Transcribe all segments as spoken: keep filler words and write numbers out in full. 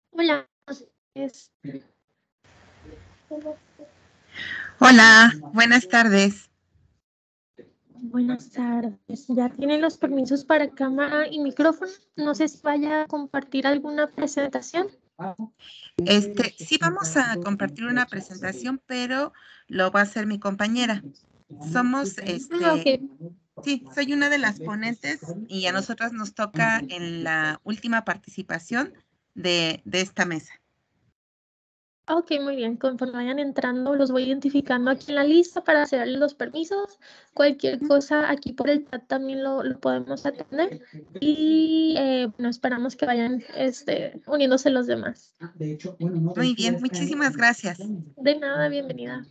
Hola, es- Hola, buenas tardes. buenas tardes. ¿Ya tienen los permisos para cámara y micrófono? No sé si vaya a compartir alguna presentación. Este, sí vamos a compartir una presentación, pero lo va a hacer mi compañera. Somos, Ah, ok. este, sí, soy una de las ponentes y a nosotras nos toca en la última participación de, de esta mesa. Ok, muy bien. Conforme vayan entrando, los voy identificando aquí en la lista para hacerles los permisos. Cualquier cosa aquí por el chat también lo, lo podemos atender. Y eh, bueno, esperamos que vayan este, uniéndose los demás. Muy bien, muchísimas gracias. De nada, bienvenida.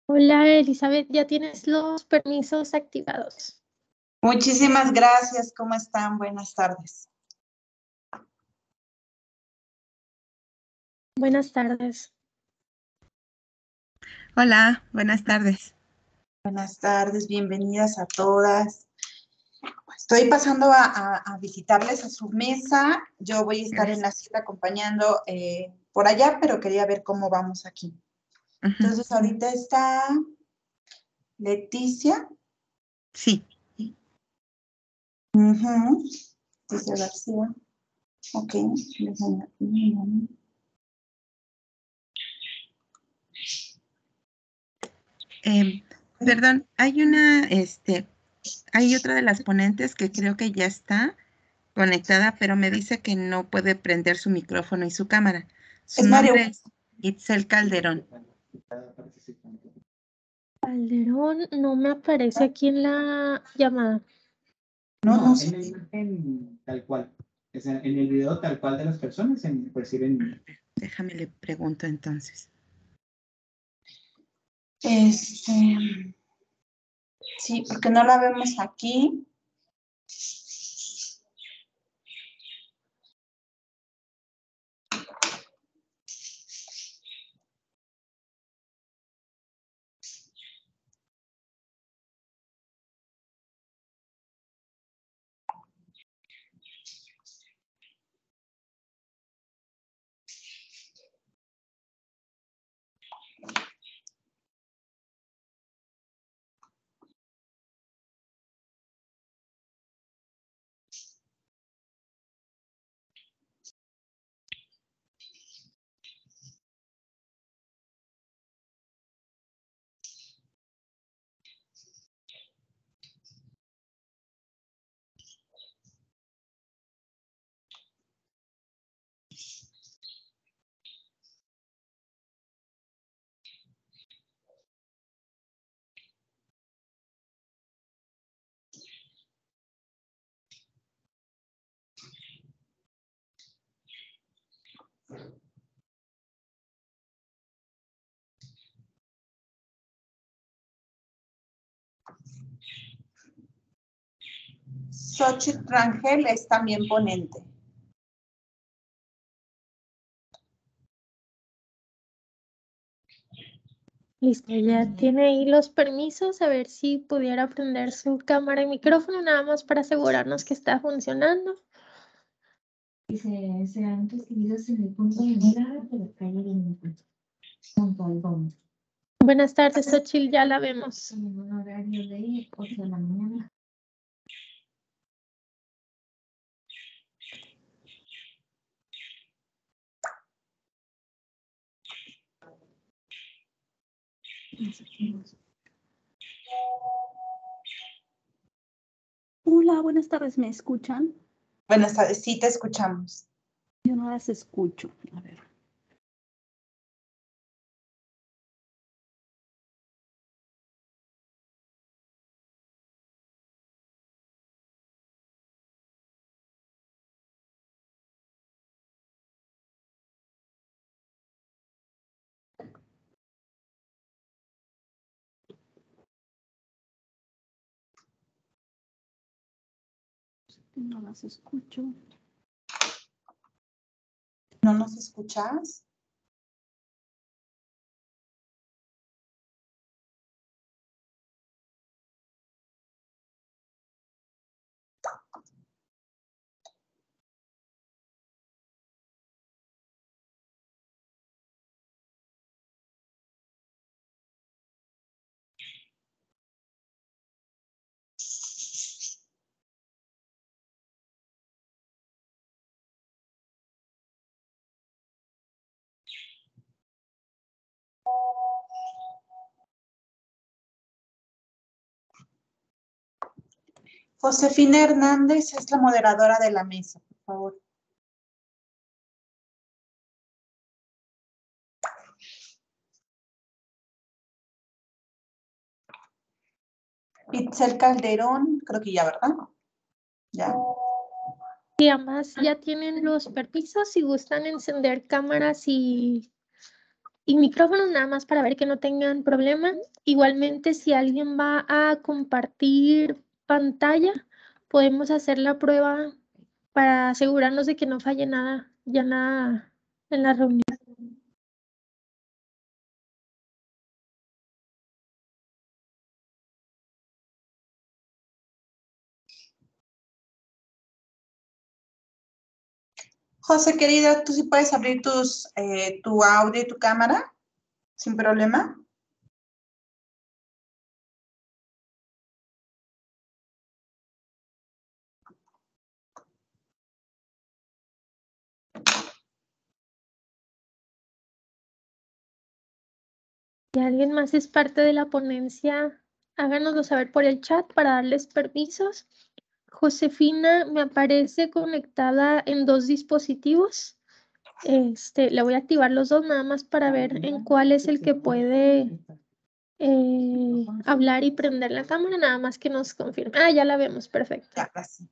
Hola, Elizabeth, ya tienes los permisos activados. Muchísimas gracias. ¿Cómo están? Buenas tardes. Buenas tardes. Hola, buenas tardes. Buenas tardes, bienvenidas a todas. Estoy pasando a, a- a visitarles a su mesa. Yo voy a estar en la cita acompañando eh, por allá, pero quería ver cómo vamos aquí. Ujú. Entonces, ahorita está Leticia. Sí, Ujú. Leticia García. Ok. Déjame- eh, perdón, hay una, este, hay otra de las ponentes que creo que ya está conectada, pero me dice que no puede prender su micrófono y su cámara. Su Es Mario. nombre es Itzel Calderón. Calderón no me aparece aquí en la llamada. No, No, no en sé. la imagen tal cual. O sea, en el video tal cual de las personas se perciben. Déjame le pregunto entonces. Este, sí, porque no la vemos aquí. Xochitl Rangel es también ponente. Listo, ya tiene ahí los permisos. A ver si pudiera prender su cámara y micrófono, nada más para asegurarnos que está funcionando. Y se, serán recibidos en el punto de entrada de la calle veinte, junto al domo, Buenas tardes, Xochitl, ya la vemos. en un horario de ocho de la mañana. Hola, buenas tardes, ¿me escuchan? Buenas tardes, sí te escuchamos. Yo no las escucho. A ver. No las escucho. ¿No nos escuchas? Josefina Hernández es la moderadora de la mesa, por favor. Itzel Calderón, creo que ya, ¿verdad? Ya. Y además ya tienen los permisos si gustan encender cámaras y, y micrófonos nada más para ver que no tengan problema. Igualmente, si alguien va a compartir pantalla, podemos hacer la prueba para asegurarnos de que no falle nada, ya nada en la reunión. José, querida, ¿tú sí puedes abrir tus, eh, tu audio y tu cámara sin problema? Si alguien más es parte de la ponencia, háganoslo saber por el chat para darles permisos. Josefina me aparece conectada en dos dispositivos. Este, le voy a activar los dos nada más para ver en cuál es el que puede eh, hablar y prender la cámara, nada más que nos confirme. Ah, ya la vemos, perfecto. Ya, así.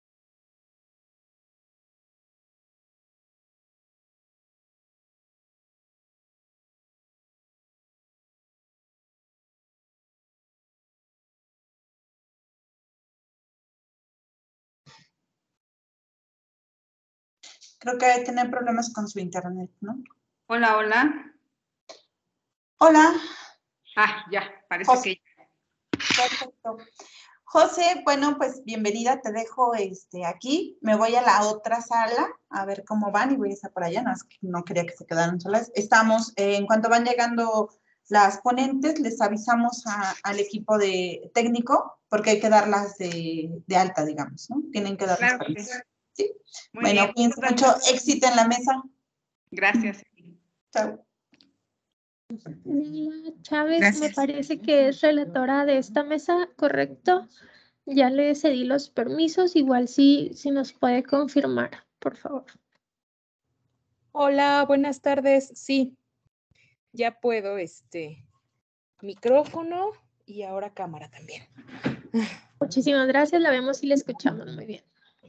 Creo que debe tener problemas con su internet, ¿no? Hola, hola. Hola. Ah, ya, parece José. que... Perfecto. José, bueno, pues bienvenida, te dejo este, aquí. Me voy a la otra sala a ver cómo van y voy a estar por allá, no, no quería que se quedaran solas. Estamos, eh, en cuanto van llegando las ponentes, les avisamos a, al equipo de técnico porque hay que darlas de, de alta, digamos, ¿no? Tienen que darlas. Claro que sí. Sí. Muy Bueno, bien. cuídense mucho, éxito en la mesa. Gracias. Chao. Neila Chávez me Gracias. parece que es relatora de esta mesa, ¿correcto? Ya le cedí los permisos, igual si, si nos puede confirmar, por favor. Hola, buenas tardes. Sí, ya puedo, este, micrófono y ahora cámara también. Muchísimas gracias, la vemos y la escuchamos muy bien.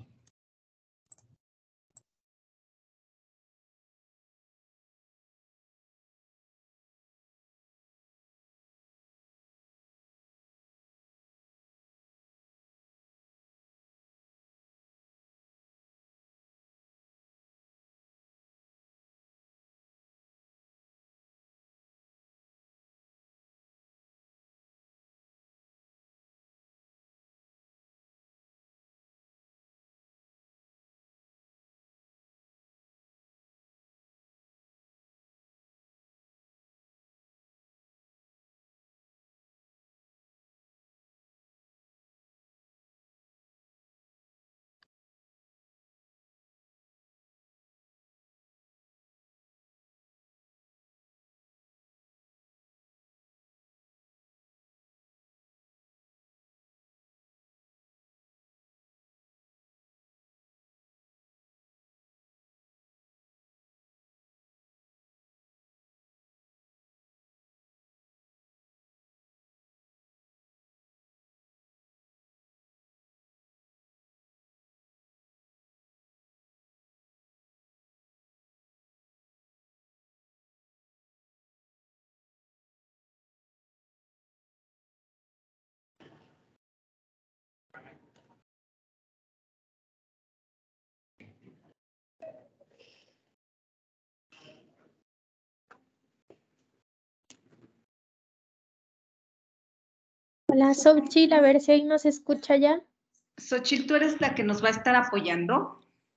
Hola, Xochitl, a ver si ahí nos escucha ya. Xochitl, ¿tú eres la que nos va a estar apoyando?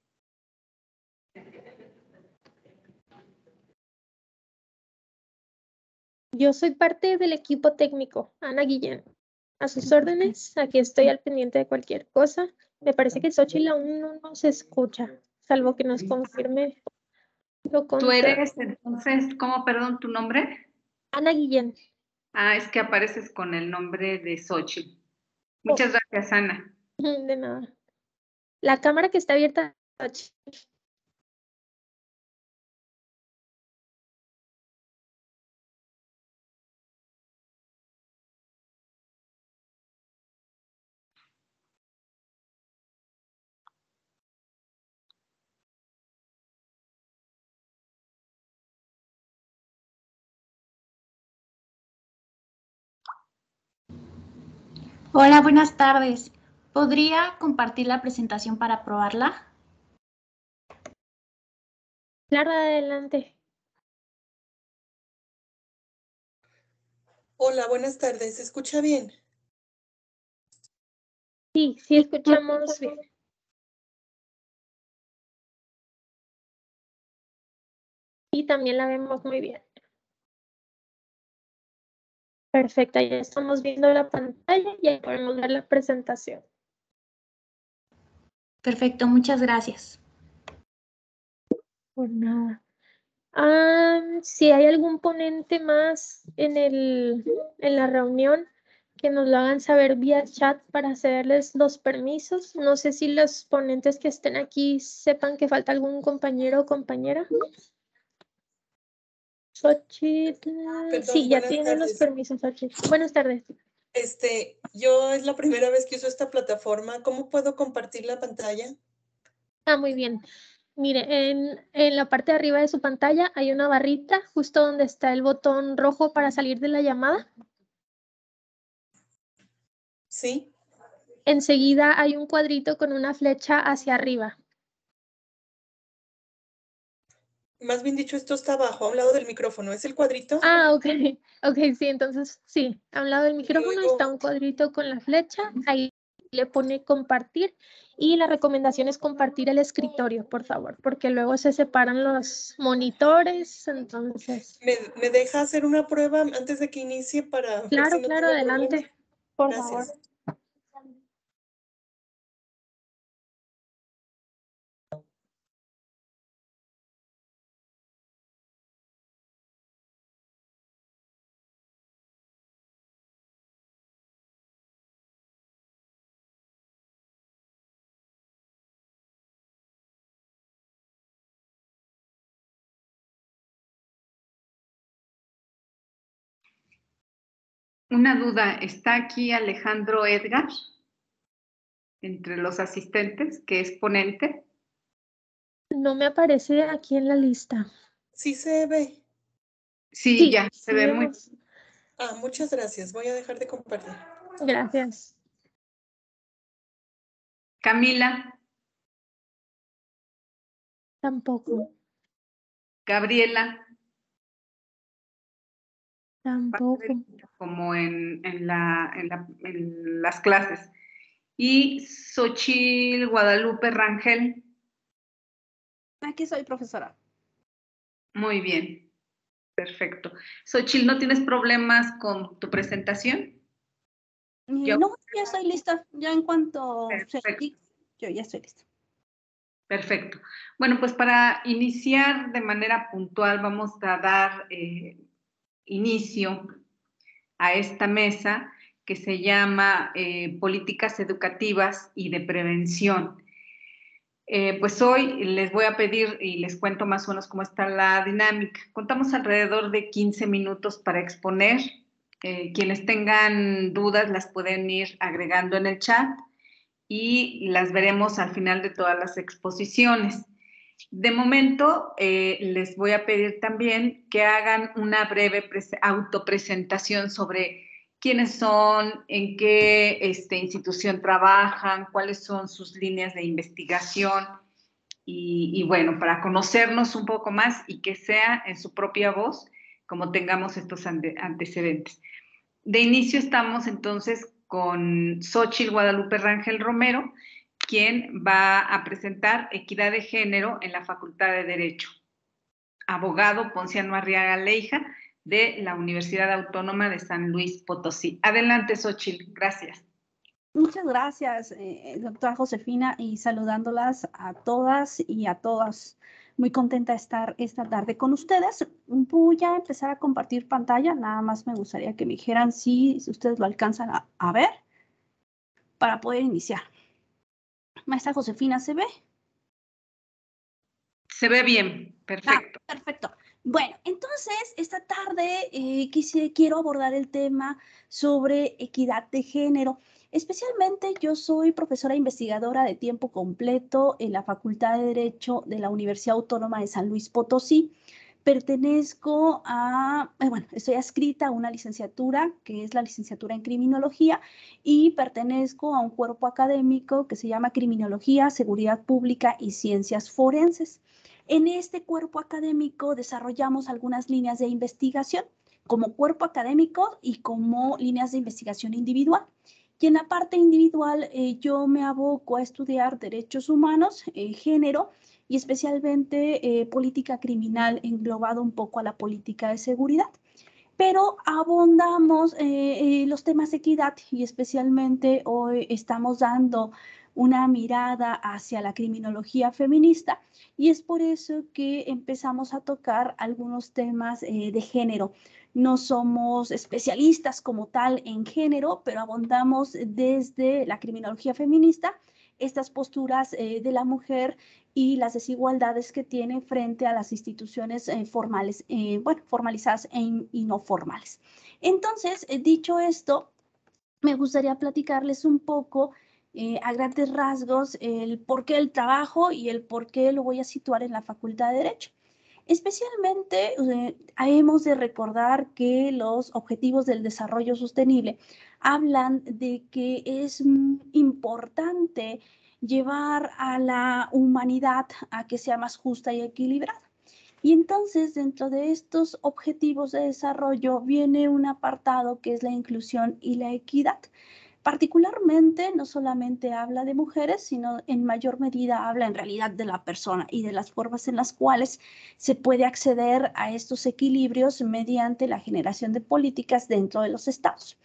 Yo soy parte del equipo técnico, Ana Guillén. A sus órdenes, aquí estoy al pendiente de cualquier cosa. Me parece que Xochitl aún no nos escucha, salvo que nos confirme lo ¿Tú contrario. eres entonces, cómo, perdón, tu nombre? Ana Guillén. Ah, es que apareces con el nombre de Xochitl. Muchas gracias, Ana. De nada. La cámara que está abierta, Xochitl. Hola, buenas tardes. ¿Podría compartir la presentación para probarla? Claro, adelante. Hola, buenas tardes. ¿Se escucha bien? Sí, sí escuchamos bien. Y también la vemos muy bien. Perfecto, ya estamos viendo la pantalla y ya podemos ver la presentación. Perfecto, muchas gracias. Por nada. Ah, si hay algún ponente más en, el, en la reunión, que nos lo hagan saber vía chat para hacerles los permisos. No sé si los ponentes que estén aquí sepan que falta algún compañero o compañera. Xochitl. Perdón, Sí, ya buenas tienen los tardes. permisos, Xochitl. Buenas tardes. Este, yo es la primera vez que uso esta plataforma. ¿Cómo puedo compartir la pantalla? Ah, muy bien. Mire, en, en la parte de arriba de su pantalla hay una barrita justo donde está el botón rojo para salir de la llamada. Sí. Enseguida hay un cuadrito con una flecha hacia arriba. Más bien dicho, esto está abajo, a un lado del micrófono. ¿Es el cuadrito? Ah, ok. Ok, sí, entonces sí. A un lado del micrófono luego- está un cuadrito con la flecha. Ahí le pone compartir. Y la recomendación es compartir el escritorio, por favor, porque luego se separan los monitores. Entonces, ¿Me, me deja hacer una prueba antes de que inicie para ver claro, si no claro, tengo adelante. problemas? Por Gracias. favor. Una duda, ¿está aquí Alejandro Edgar entre los asistentes, que es ponente? No me aparece aquí en la lista. Sí se ve. Sí, Sí, ya, se sí ve muy... vemos. Ah, muchas gracias. Voy a dejar de compartir. Gracias. Camila, Tampoco. Gabriela, Tampoco. como en, en, la, en, la, en las clases. Y Xochitl Guadalupe Rangel. Aquí soy, profesora. Muy bien, perfecto. Xochitl, ¿no tienes problemas con tu presentación? Yo. No, ya estoy lista. Ya en cuanto se Perfecto. yo ya estoy lista. Perfecto. Bueno, pues para iniciar de manera puntual vamos a dar eh, inicio a esta mesa que se llama eh, Políticas Educativas y de Prevención. Eh, pues hoy les voy a pedir y les cuento más o menos cómo está la dinámica. Contamos alrededor de quince minutos para exponer. Eh, quienes tengan dudas las pueden ir agregando en el chat y las veremos al final de todas las exposiciones. De momento, eh, les voy a pedir también que hagan una breve autopresentación sobre quiénes son, en qué este, institución trabajan, cuáles son sus líneas de investigación y, y bueno, para conocernos un poco más y que sea en su propia voz como tengamos estos ante antecedentes. De inicio estamos entonces con Xochitl Guadalupe Rangel Romero, quien va a presentar Equidad de Género en la Facultad de Derecho. Abogado Ponciano Arriaga Leija, de la Universidad Autónoma de San Luis Potosí. Adelante, Xochitl. Gracias. Muchas gracias, eh, doctora Josefina, y saludándolas a todas y a todas. Muy contenta de estar esta tarde con ustedes. Voy a empezar a compartir pantalla. Nada más me gustaría que me dijeran si, si ustedes lo alcanzan a, a ver para poder iniciar. Maestra Josefina, ¿se ve? Se ve bien, perfecto. Ah, perfecto. Bueno, entonces esta tarde eh, quise, quiero abordar el tema sobre equidad de género. Especialmente yo soy profesora investigadora de tiempo completo en la Facultad de Derecho de la Universidad Autónoma de San Luis Potosí, pertenezco a, eh, bueno, estoy adscrita a una licenciatura que es la licenciatura en Criminología y pertenezco a un cuerpo académico que se llama Criminología, Seguridad Pública y Ciencias Forenses. En este cuerpo académico desarrollamos algunas líneas de investigación como cuerpo académico y como líneas de investigación individual. Y en la parte individual eh, yo me aboco a estudiar derechos humanos, eh, género y especialmente eh, política criminal englobado un poco a la política de seguridad. Pero abondamos eh, eh, los temas de equidad y especialmente hoy estamos dando una mirada hacia la criminología feminista y es por eso que empezamos a tocar algunos temas eh, de género. No somos especialistas como tal en género, pero abondamos desde la criminología feminista estas posturas eh, de la mujer y las desigualdades que tiene frente a las instituciones eh, formales, eh, bueno, formalizadas e, y no formales. Entonces, eh, dicho esto, me gustaría platicarles un poco eh, a grandes rasgos el por qué el trabajo y el por qué lo voy a situar en la Facultad de Derecho. Especialmente eh, hemos de recordar que los objetivos del desarrollo sostenible hablan de que es importante llevar a la humanidad a que sea más justa y equilibrada. Y entonces, dentro de estos objetivos de desarrollo viene un apartado que es la inclusión y la equidad. Particularmente, no solamente habla de mujeres, sino en mayor medida habla en realidad de la persona y de las formas en las cuales se puede acceder a estos equilibrios mediante la generación de políticas dentro de los estados.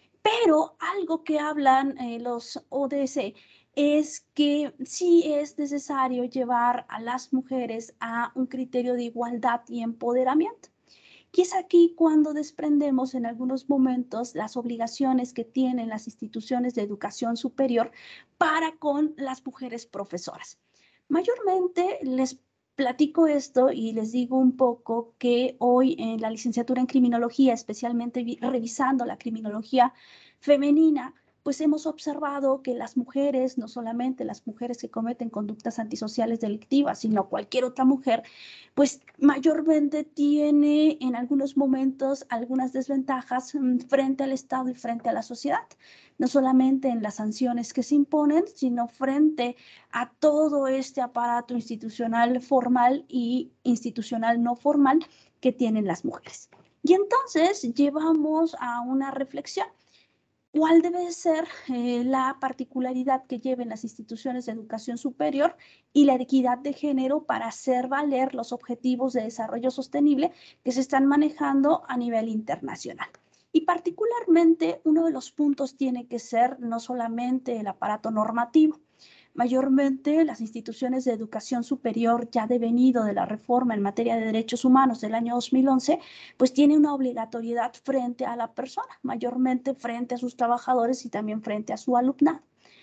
Pero algo que hablan eh, los O D S es que sí es necesario llevar a las mujeres a un criterio de igualdad y empoderamiento. Y es aquí cuando desprendemos en algunos momentos las obligaciones que tienen las instituciones de educación superior para con las mujeres profesoras. Mayormente les platico esto y les digo un poco que hoy en la licenciatura en criminología, especialmente revisando la criminología femenina, pues hemos observado que las mujeres, no solamente las mujeres que cometen conductas antisociales delictivas, sino cualquier otra mujer, pues mayormente tiene en algunos momentos algunas desventajas frente al Estado y frente a la sociedad, no solamente en las sanciones que se imponen, sino frente a todo este aparato institucional formal y institucional no formal que tienen las mujeres. Y entonces llevamos a una reflexión. ¿Cuál debe ser eh, la particularidad que lleven las instituciones de educación superior y la equidad de género para hacer valer los objetivos de desarrollo sostenible que se están manejando a nivel internacional? Y particularmente uno de los puntos tiene que ser no solamente el aparato normativo. Mayormente las instituciones de educación superior ya devenido de la reforma en materia de derechos humanos del año dos mil once, pues tiene una obligatoriedad frente a la persona, mayormente frente a sus trabajadores y también frente a su alumnado.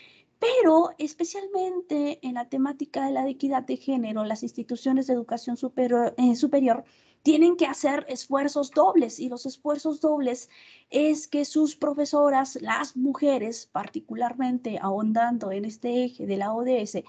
Pero especialmente en la temática de la equidad de género, las instituciones de educación superior, eh, superior tienen que hacer esfuerzos dobles y los esfuerzos dobles es que sus profesoras, las mujeres, particularmente ahondando en este eje de la O D S,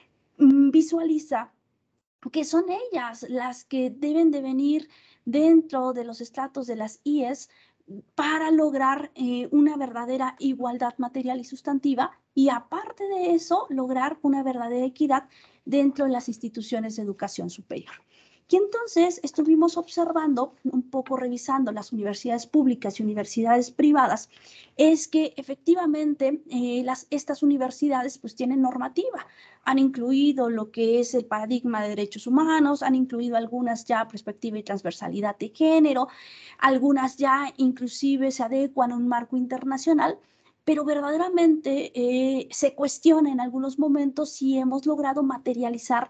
visualiza que son ellas las que deben de venir dentro de los estratos de las I E S para lograr eh, una verdadera igualdad material y sustantiva y aparte de eso, lograr una verdadera equidad dentro de las instituciones de educación superior. Y entonces estuvimos observando, un poco revisando las universidades públicas y universidades privadas, es que efectivamente eh, las, estas universidades pues tienen normativa, han incluido lo que es el paradigma de derechos humanos, han incluido algunas ya perspectiva y transversalidad de género, algunas ya inclusive se adecuan a un marco internacional, pero verdaderamente eh, se cuestiona en algunos momentos si hemos logrado materializar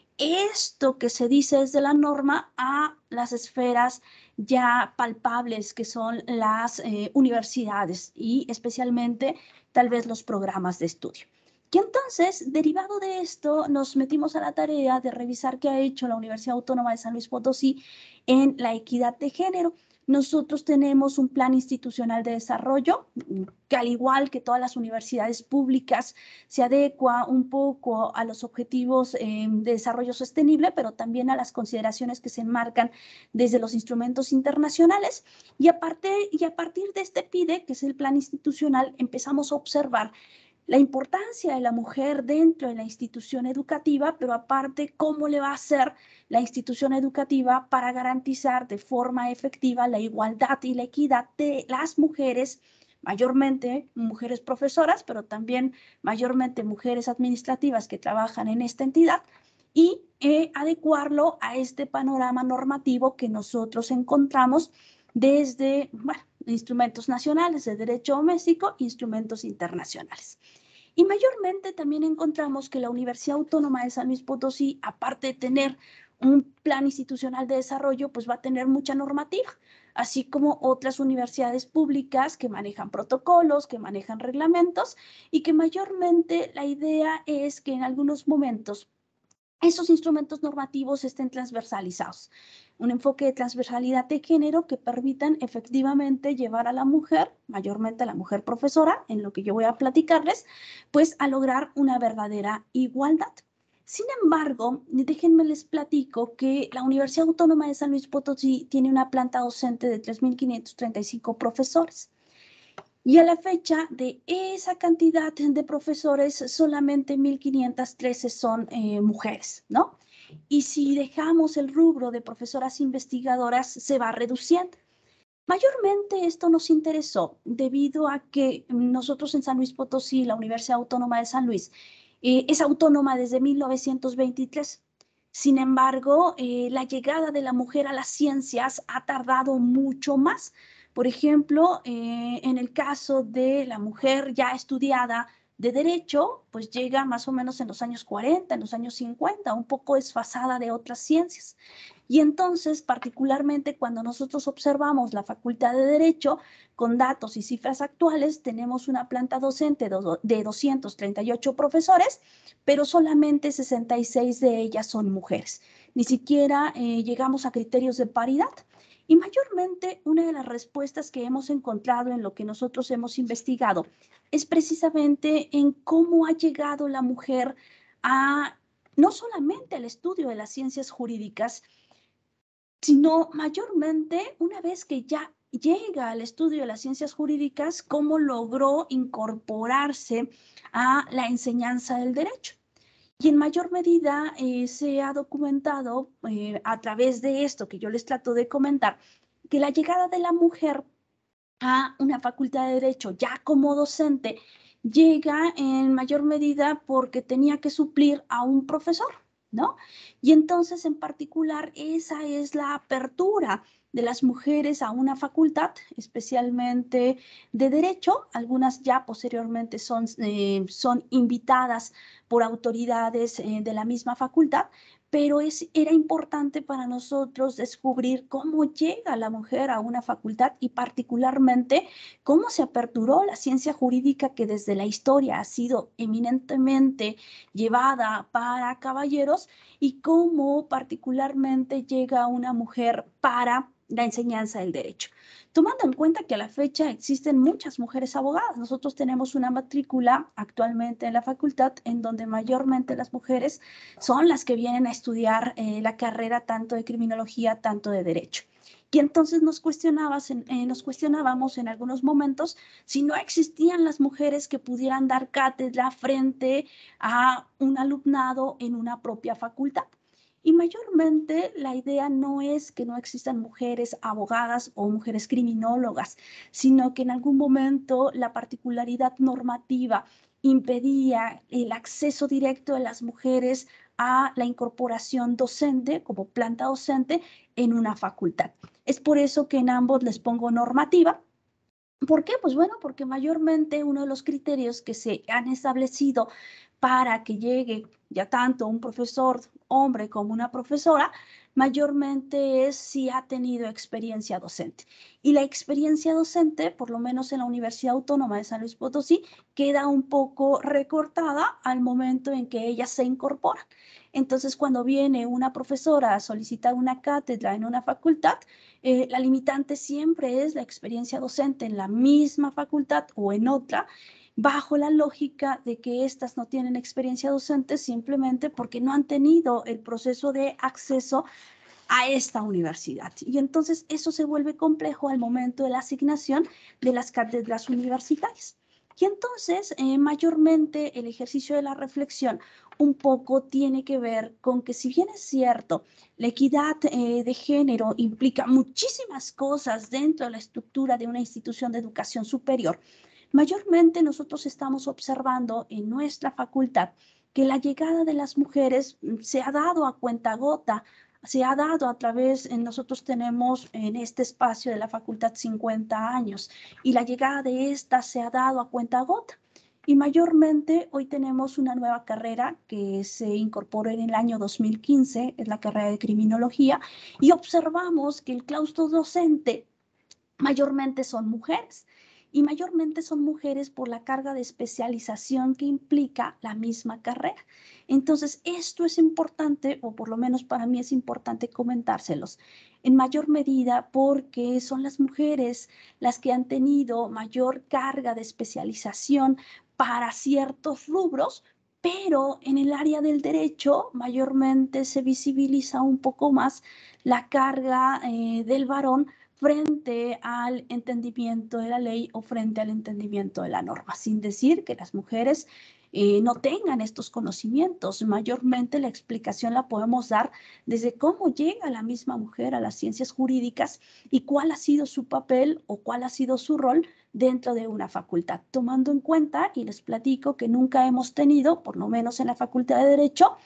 esto que se dice desde la norma a las esferas ya palpables que son las eh, universidades y especialmente tal vez los programas de estudio. Y entonces, derivado de esto, nos metimos a la tarea de revisar qué ha hecho la Universidad Autónoma de San Luis Potosí en la equidad de género. Nosotros tenemos un plan institucional de desarrollo que, al igual que todas las universidades públicas, se adecua un poco a los objetivos eh, de desarrollo sostenible, pero también a las consideraciones que se enmarcan desde los instrumentos internacionales. Y, aparte, y a partir de este P I D E, que es el plan institucional, empezamos a observar la importancia de la mujer dentro de la institución educativa, pero aparte, cómo le va a hacer la institución educativa para garantizar de forma efectiva la igualdad y la equidad de las mujeres, mayormente mujeres profesoras, pero también mayormente mujeres administrativas que trabajan en esta entidad, y eh, adecuarlo a este panorama normativo que nosotros encontramos desde, bueno, instrumentos nacionales de derecho doméstico, instrumentos internacionales. Y mayormente también encontramos que la Universidad Autónoma de San Luis Potosí, aparte de tener un plan institucional de desarrollo, pues va a tener mucha normativa, así como otras universidades públicas que manejan protocolos, que manejan reglamentos, y que mayormente la idea es que en algunos momentos esos instrumentos normativos estén transversalizados. Un enfoque de transversalidad de género que permitan efectivamente llevar a la mujer, mayormente a la mujer profesora, en lo que yo voy a platicarles, pues a lograr una verdadera igualdad. Sin embargo, déjenme les platico que la Universidad Autónoma de San Luis Potosí tiene una planta docente de tres mil quinientos treinta y cinco profesores. Y a la fecha de esa cantidad de profesores, solamente mil quinientas trece son eh, mujeres, ¿no? Y si dejamos el rubro de profesoras investigadoras, se va reduciendo. Mayormente esto nos interesó debido a que nosotros en San Luis Potosí, la Universidad Autónoma de San Luis, eh, es autónoma desde mil novecientos veintitrés. Sin embargo, eh, la llegada de la mujer a las ciencias ha tardado mucho más. Por ejemplo, eh, en el caso de la mujer ya estudiada de Derecho, pues llega más o menos en los años cuarenta, en los años cincuenta, un poco desfasada de otras ciencias. Y entonces, particularmente cuando nosotros observamos la Facultad de Derecho, con datos y cifras actuales, tenemos una planta docente de doscientos treinta y ocho profesores, pero solamente sesenta y seis de ellas son mujeres. Ni siquiera eh, llegamos a criterios de paridad. Y mayormente una de las respuestas que hemos encontrado en lo que nosotros hemos investigado es precisamente en cómo ha llegado la mujer a no solamente al estudio de las ciencias jurídicas, sino mayormente una vez que ya llega al estudio de las ciencias jurídicas, cómo logró incorporarse a la enseñanza del derecho. Y en mayor medida eh, se ha documentado eh, a través de esto que yo les trato de comentar, que la llegada de la mujer a una facultad de Derecho ya como docente llega en mayor medida porque tenía que suplir a un profesor, ¿no? Y entonces, en particular, esa es la apertura de las mujeres a una facultad, especialmente de Derecho. Algunas ya posteriormente son, eh, son invitadas por autoridades eh, de la misma facultad, pero es, era importante para nosotros descubrir cómo llega la mujer a una facultad y particularmente cómo se aperturó la ciencia jurídica que desde la historia ha sido eminentemente llevada para caballeros y cómo particularmente llega una mujer para la enseñanza del derecho. Tomando en cuenta que a la fecha existen muchas mujeres abogadas, nosotros tenemos una matrícula actualmente en la facultad en donde mayormente las mujeres son las que vienen a estudiar eh, la carrera tanto de criminología, tanto de derecho. Y entonces nos, cuestionabas en, eh, nos cuestionábamos en algunos momentos si no existían las mujeres que pudieran dar cátedra frente a un alumnado en una propia facultad. Y mayormente la idea no es que no existan mujeres abogadas o mujeres criminólogas, sino que en algún momento la particularidad normativa impedía el acceso directo de las mujeres a la incorporación docente como planta docente en una facultad. Es por eso que en ambos les pongo normativa. ¿Por qué? Pues bueno, porque mayormente uno de los criterios que se han establecido para que llegue ya tanto un profesor hombre como una profesora, mayormente es si ha tenido experiencia docente. Y la experiencia docente, por lo menos en la Universidad Autónoma de San Luis Potosí, queda un poco recortada al momento en que ellas se incorporan. Entonces, cuando viene una profesora a solicitar una cátedra en una facultad, eh, la limitante siempre es la experiencia docente en la misma facultad o en otra, bajo la lógica de que éstas no tienen experiencia docente simplemente porque no han tenido el proceso de acceso a esta universidad. Y entonces eso se vuelve complejo al momento de la asignación de las cátedras universitarias. Y entonces, eh, mayormente el ejercicio de la reflexión un poco tiene que ver con que, si bien es cierto, la equidad eh, de género implica muchísimas cosas dentro de la estructura de una institución de educación superior, mayormente nosotros estamos observando en nuestra facultad que la llegada de las mujeres se ha dado a cuentagota, se ha dado a través, nosotros tenemos en este espacio de la facultad cincuenta años, y la llegada de esta se ha dado a cuentagota. Y mayormente hoy tenemos una nueva carrera que se incorporó en el año dos mil quince, es la carrera de criminología, y observamos que el claustro docente mayormente son mujeres. Y mayormente son mujeres por la carga de especialización que implica la misma carrera. Entonces, esto es importante, o por lo menos para mí es importante comentárselos, en mayor medida porque son las mujeres las que han tenido mayor carga de especialización para ciertos rubros, pero en el área del derecho mayormente se visibiliza un poco más la carga eh, del varón frente al entendimiento de la ley o frente al entendimiento de la norma, sin decir que las mujeres eh, no tengan estos conocimientos. Mayormente la explicación la podemos dar desde cómo llega la misma mujer a las ciencias jurídicas y cuál ha sido su papel o cuál ha sido su rol dentro de una facultad, tomando en cuenta, y les platico que nunca hemos tenido, por lo menos en la Facultad de Derecho,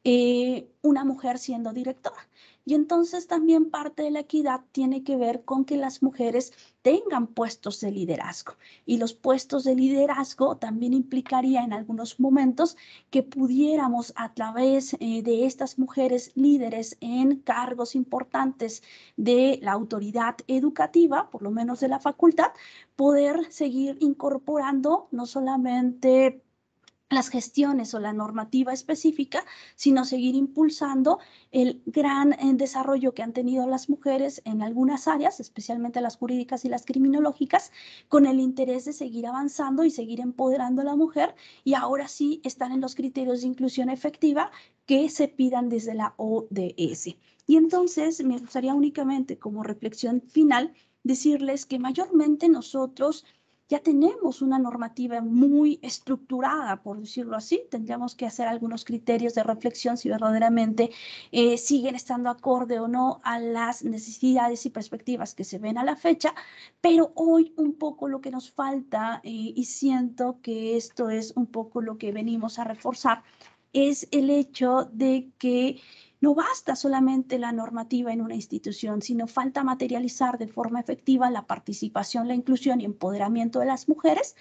eh, una mujer siendo directora. Y entonces también parte de la equidad tiene que ver con que las mujeres tengan puestos de liderazgo. Y los puestos de liderazgo también implicaría en algunos momentos que pudiéramos, a través eh, de estas mujeres líderes en cargos importantes de la autoridad educativa, por lo menos de la facultad, poder seguir incorporando no solamente las gestiones o la normativa específica, sino seguir impulsando el gran eh, desarrollo que han tenido las mujeres en algunas áreas, especialmente las jurídicas y las criminológicas, con el interés de seguir avanzando y seguir empoderando a la mujer, y ahora sí están en los criterios de inclusión efectiva que se pidan desde la O D S. Y entonces me gustaría únicamente, como reflexión final, decirles que mayormente nosotros ya tenemos una normativa muy estructurada, por decirlo así. Tendríamos que hacer algunos criterios de reflexión si verdaderamente eh, siguen estando acorde o no a las necesidades y perspectivas que se ven a la fecha, pero hoy un poco lo que nos falta, eh, y siento que esto es un poco lo que venimos a reforzar, es el hecho de que no basta solamente la normativa en una institución, sino falta materializar de forma efectiva la participación, la inclusión y empoderamiento de las mujeres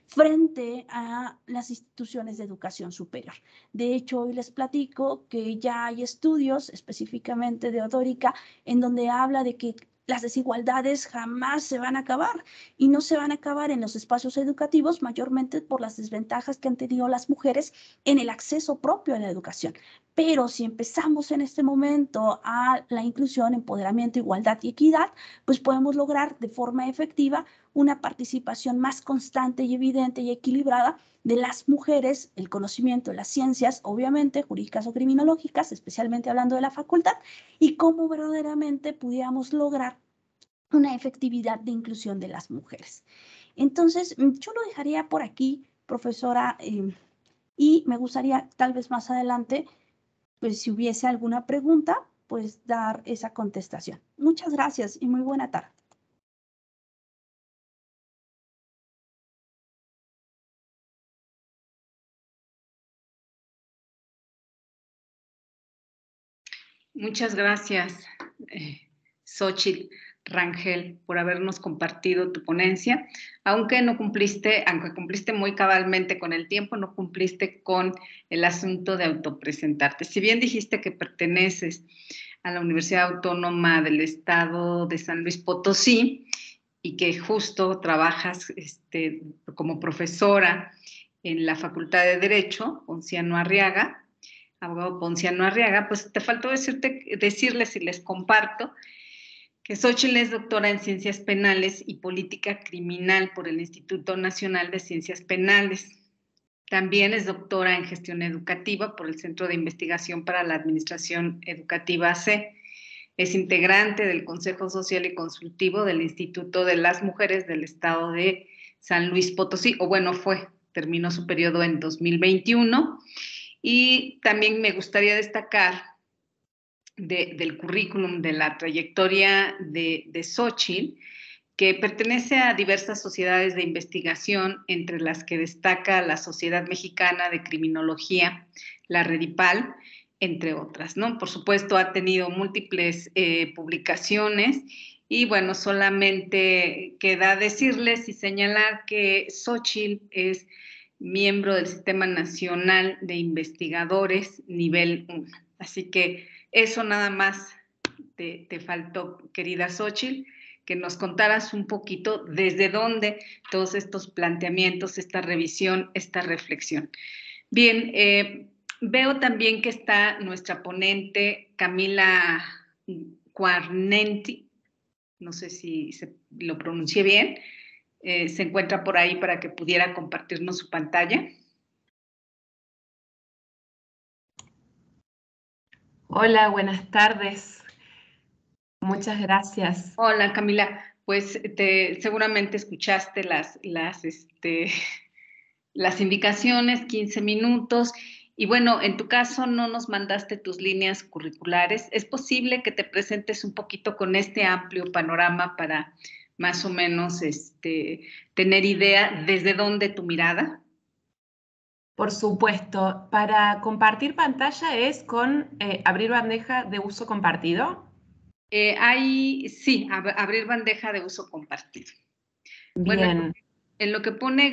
frente a las instituciones de educación superior. De hecho, hoy les platico que ya hay estudios, específicamente de Odórica, en donde habla de que las desigualdades jamás se van a acabar, y no se van a acabar en los espacios educativos, mayormente por las desventajas que han tenido las mujeres en el acceso propio a la educación. Pero si empezamos en este momento a la inclusión, empoderamiento, igualdad y equidad, pues podemos lograr de forma efectiva una participación más constante y evidente y equilibrada de las mujeres, el conocimiento de las ciencias, obviamente jurídicas o criminológicas, especialmente hablando de la facultad, y cómo verdaderamente pudiéramos lograr una efectividad de inclusión de las mujeres. Entonces, yo lo dejaría por aquí, profesora, eh, y me gustaría tal vez más adelante, pues si hubiese alguna pregunta, pues dar esa contestación. Muchas gracias y muy buena tarde. Muchas gracias, eh, Xochitl Rangel, por habernos compartido tu ponencia. Aunque no cumpliste, aunque cumpliste muy cabalmente con el tiempo, no cumpliste con el asunto de autopresentarte. Si bien dijiste que perteneces a la Universidad Autónoma del Estado de San Luis Potosí y que justo trabajas este, como profesora en la Facultad de Derecho, Ponciano Arriaga, abogado Ponciano Arriaga, pues te faltó decirte, decirles y les comparto que Xóchitl es doctora en Ciencias Penales y Política Criminal por el Instituto Nacional de Ciencias Penales. También es doctora en Gestión Educativa por el Centro de Investigación para la Administración Educativa C. Es integrante del Consejo Social y Consultivo del Instituto de las Mujeres del Estado de San Luis Potosí, o bueno, fue, terminó su periodo en dos mil veintiuno. Y también me gustaría destacar de, del currículum, de la trayectoria de, de Xóchitl, que pertenece a diversas sociedades de investigación, entre las que destaca la Sociedad Mexicana de Criminología, la REDIPAL, entre otras, ¿no? Por supuesto, ha tenido múltiples eh, publicaciones y, bueno, solamente queda decirles y señalar que Xóchitl es miembro del Sistema Nacional de Investigadores nivel uno. Así que eso nada más te, te faltó, querida Xóchitl, que nos contaras un poquito desde dónde todos estos planteamientos, esta revisión, esta reflexión. Bien, eh, veo también que está nuestra ponente Camila Quarnenti, no sé si se, lo pronuncié bien, eh, se encuentra por ahí para que pudiera compartirnos su pantalla. Hola, buenas tardes. Muchas gracias. Hola, Camila. Pues te, seguramente escuchaste las, las, este, las indicaciones, quince minutos. Y bueno, en tu caso no nos mandaste tus líneas curriculares. ¿Es posible que te presentes un poquito con este amplio panorama para más o menos este, tener idea desde dónde tu mirada? Por supuesto. Para compartir pantalla es con eh, abrir bandeja de uso compartido. Eh, hay, sí, ab abrir bandeja de uso compartido. Bien. Bueno, en lo que pone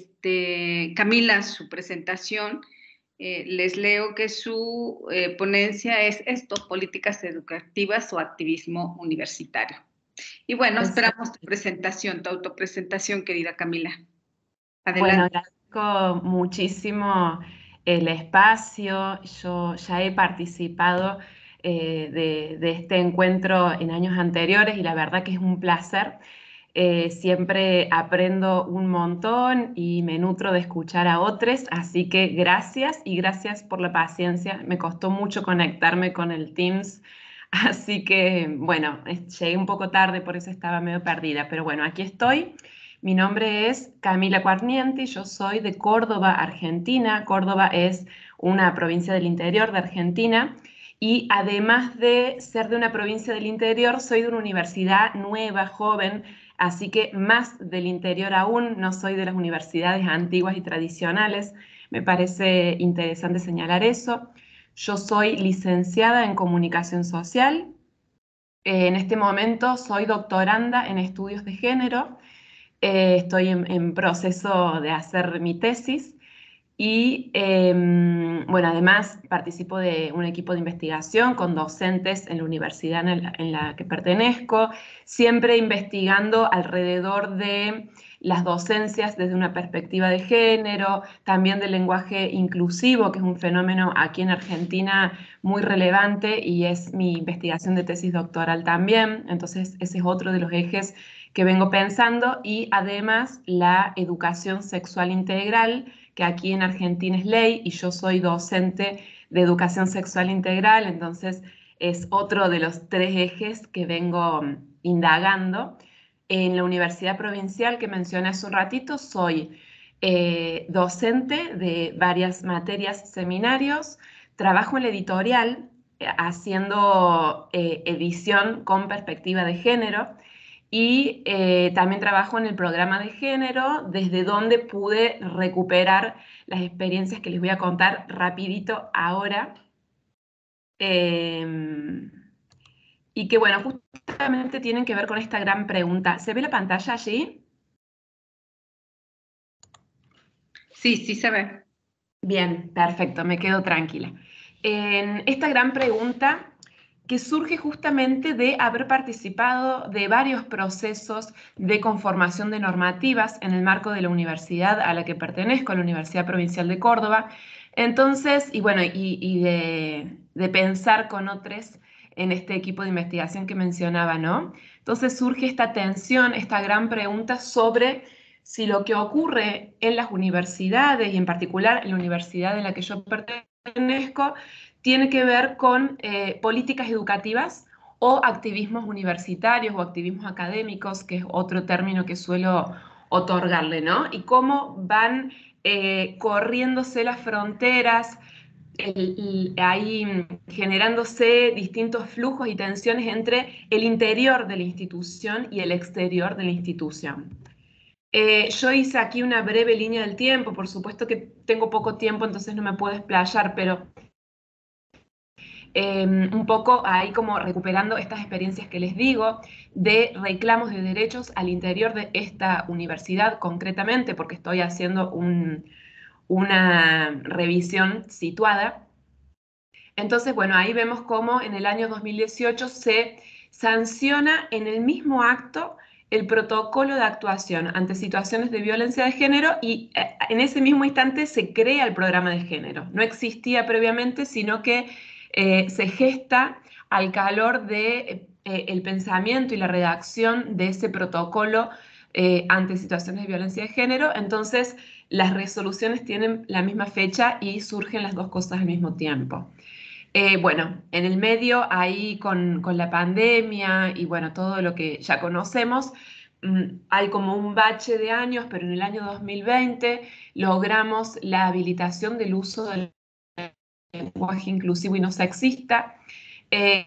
este, Camila su presentación, eh, les leo que su eh, ponencia es esto, políticas educativas o activismo universitario. Y bueno, esperamos tu presentación, tu autopresentación, querida Camila. Adelante. Bueno, agradezco muchísimo el espacio. Yo ya he participado eh, de, de este encuentro en años anteriores y la verdad que es un placer. Eh, siempre aprendo un montón y me nutro de escuchar a otros, así que gracias y gracias por la paciencia. Me costó mucho conectarme con el Teams, así que bueno, llegué un poco tarde, por eso estaba medio perdida, pero bueno, aquí estoy. Mi nombre es Camila Quarnienti, yo soy de Córdoba, Argentina. Córdoba es una provincia del interior de Argentina. Y además de ser de una provincia del interior, soy de una universidad nueva, joven, así que más del interior aún, no soy de las universidades antiguas y tradicionales. Me parece interesante señalar eso. Yo soy licenciada en Comunicación Social. En este momento soy doctoranda en Estudios de Género. Eh, estoy en, en proceso de hacer mi tesis. Y eh, bueno, además participo de un equipo de investigación con docentes en la universidad en la, en la que pertenezco, siempre investigando alrededor de las docencias desde una perspectiva de género, también del lenguaje inclusivo, que es un fenómeno aquí en Argentina muy relevante y es mi investigación de tesis doctoral también. Entonces ese es otro de los ejes que vengo pensando, y además la educación sexual integral, que aquí en Argentina es ley y yo soy docente de educación sexual integral, entonces es otro de los tres ejes que vengo indagando. En la Universidad Provincial que mencioné hace un ratito soy eh, docente de varias materias, seminarios, trabajo en la editorial eh, haciendo eh, edición con perspectiva de género. Y eh, también trabajo en el programa de género, desde donde pude recuperar las experiencias que les voy a contar rapidito ahora. Eh, y que bueno, justamente tienen que ver con esta gran pregunta. ¿Se ve la pantalla allí? Sí, sí se ve. Bien, perfecto, me quedo tranquila. En esta gran pregunta que surge justamente de haber participado de varios procesos de conformación de normativas en el marco de la universidad a la que pertenezco, a la Universidad Provincial de Córdoba. Entonces, y bueno, y, y de, de pensar con otros en este equipo de investigación que mencionaba, ¿no? Entonces surge esta tensión, esta gran pregunta sobre si lo que ocurre en las universidades, y en particular en la universidad en la que yo pertenezco, tiene que ver con eh, políticas educativas o activismos universitarios o activismos académicos, que es otro término que suelo otorgarle, ¿no? Y cómo van eh, corriéndose las fronteras, el, el, ahí generándose distintos flujos y tensiones entre el interior de la institución y el exterior de la institución. Eh, yo hice aquí una breve línea del tiempo, por supuesto que tengo poco tiempo, entonces no me puedo explayar, pero Eh, un poco ahí como recuperando estas experiencias que les digo de reclamos de derechos al interior de esta universidad concretamente, porque estoy haciendo un, una revisión situada. Entonces, bueno, ahí vemos cómo en el año dos mil dieciocho se sanciona en el mismo acto el protocolo de actuación ante situaciones de violencia de género y eh, en ese mismo instante se crea el programa de género. No existía previamente, sino que eh, se gesta al calor de eh, el pensamiento y la redacción de ese protocolo eh, ante situaciones de violencia de género. Entonces, las resoluciones tienen la misma fecha y surgen las dos cosas al mismo tiempo. Eh, bueno, en el medio, ahí con, con la pandemia y bueno, todo lo que ya conocemos, mmm, hay como un bache de años, pero en el año dos mil veinte logramos la habilitación del uso del lenguaje inclusivo y no sexista. Eh,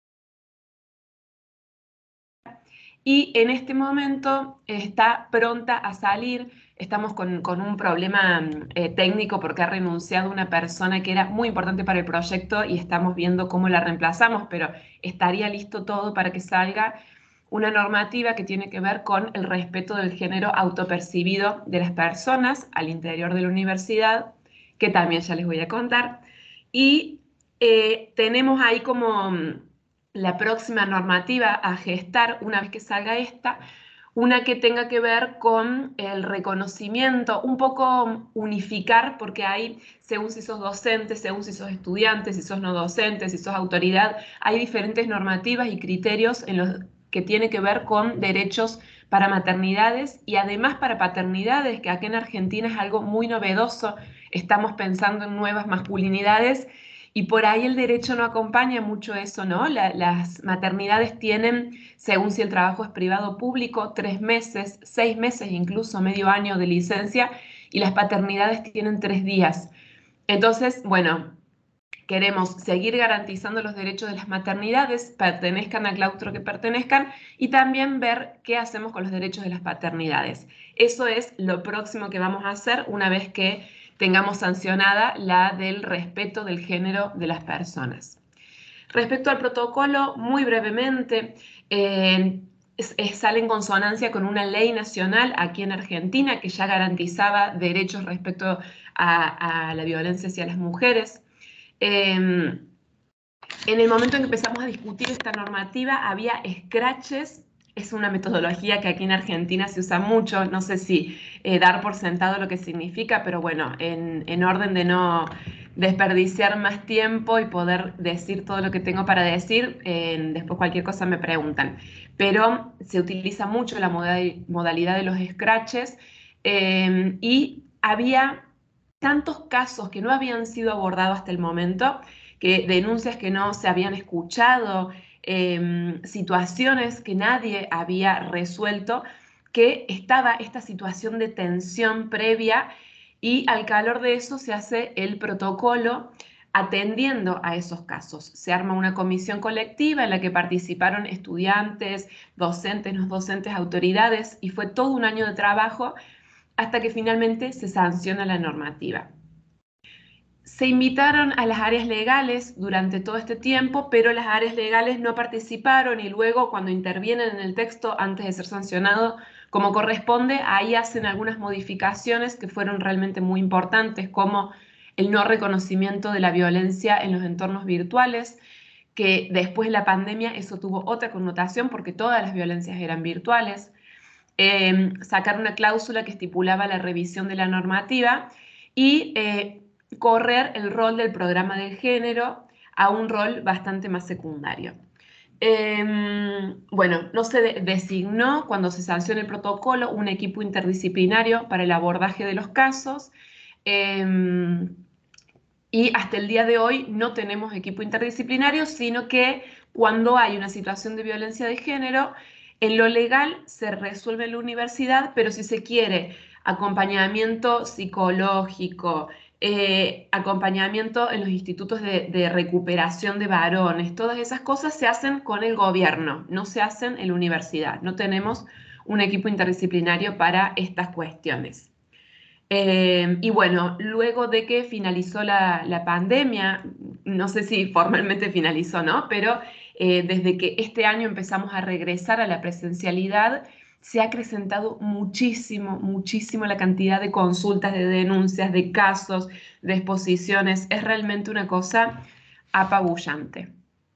y en este momento está pronta a salir. Estamos con, con un problema eh, técnico porque ha renunciado una persona que era muy importante para el proyecto y estamos viendo cómo la reemplazamos, pero estaría listo todo para que salga una normativa que tiene que ver con el respeto del género autopercibido de las personas al interior de la universidad, que también ya les voy a contar. Y eh, tenemos ahí como la próxima normativa a gestar una vez que salga esta, una que tenga que ver con el reconocimiento, un poco unificar, porque hay, según si sos docente, según si sos estudiante, si sos no docente, si sos autoridad, hay diferentes normativas y criterios en los que tiene que ver con derechos para maternidades y además para paternidades, que aquí en Argentina es algo muy novedoso, estamos pensando en nuevas masculinidades y por ahí el derecho no acompaña mucho eso, ¿no? La, las maternidades tienen, según si el trabajo es privado o público, tres meses, seis meses, incluso medio año de licencia, y las paternidades tienen tres días. Entonces, bueno, queremos seguir garantizando los derechos de las maternidades, pertenezcan al claustro que pertenezcan, y también ver qué hacemos con los derechos de las paternidades. Eso es lo próximo que vamos a hacer una vez que tengamos sancionada la del respeto del género de las personas. Respecto al protocolo, muy brevemente, eh, es, es, sale en consonancia con una ley nacional aquí en Argentina que ya garantizaba derechos respecto a, a la violencia hacia las mujeres. Eh, en el momento en que empezamos a discutir esta normativa, había scratches. Es una metodología que aquí en Argentina se usa mucho, no sé si eh, dar por sentado lo que significa, pero bueno, en, en orden de no desperdiciar más tiempo y poder decir todo lo que tengo para decir, eh, después cualquier cosa me preguntan. Pero se utiliza mucho la modalidad de los scratches eh, y había tantos casos que no habían sido abordados hasta el momento, que denuncias que no se habían escuchado, Eh, situaciones que nadie había resuelto, que estaba esta situación de tensión previa y al calor de eso se hace el protocolo atendiendo a esos casos. Se arma una comisión colectiva en la que participaron estudiantes, docentes, no docentes, autoridades y fue todo un año de trabajo hasta que finalmente se sanciona la normativa. Se invitaron a las áreas legales durante todo este tiempo, pero las áreas legales no participaron y luego cuando intervienen en el texto antes de ser sancionado como corresponde, ahí hacen algunas modificaciones que fueron realmente muy importantes, como el no reconocimiento de la violencia en los entornos virtuales, que después de la pandemia eso tuvo otra connotación porque todas las violencias eran virtuales. Eh, sacar una cláusula que estipulaba la revisión de la normativa y eh, correr el rol del programa del género a un rol bastante más secundario. Eh, bueno, no se de designó cuando se sancionó el protocolo un equipo interdisciplinario para el abordaje de los casos eh, y hasta el día de hoy no tenemos equipo interdisciplinario, sino que cuando hay una situación de violencia de género, en lo legal se resuelve en la universidad, pero si se quiere acompañamiento psicológico, eh, acompañamiento en los institutos de, de recuperación de varones, todas esas cosas se hacen con el gobierno, no se hacen en la universidad. No tenemos un equipo interdisciplinario para estas cuestiones. Eh, y bueno, luego de que finalizó la, la pandemia, no sé si formalmente finalizó, ¿no? Pero eh, desde que este año empezamos a regresar a la presencialidad, se ha acrecentado muchísimo, muchísimo la cantidad de consultas, de denuncias, de casos, de exposiciones. Es realmente una cosa apabullante.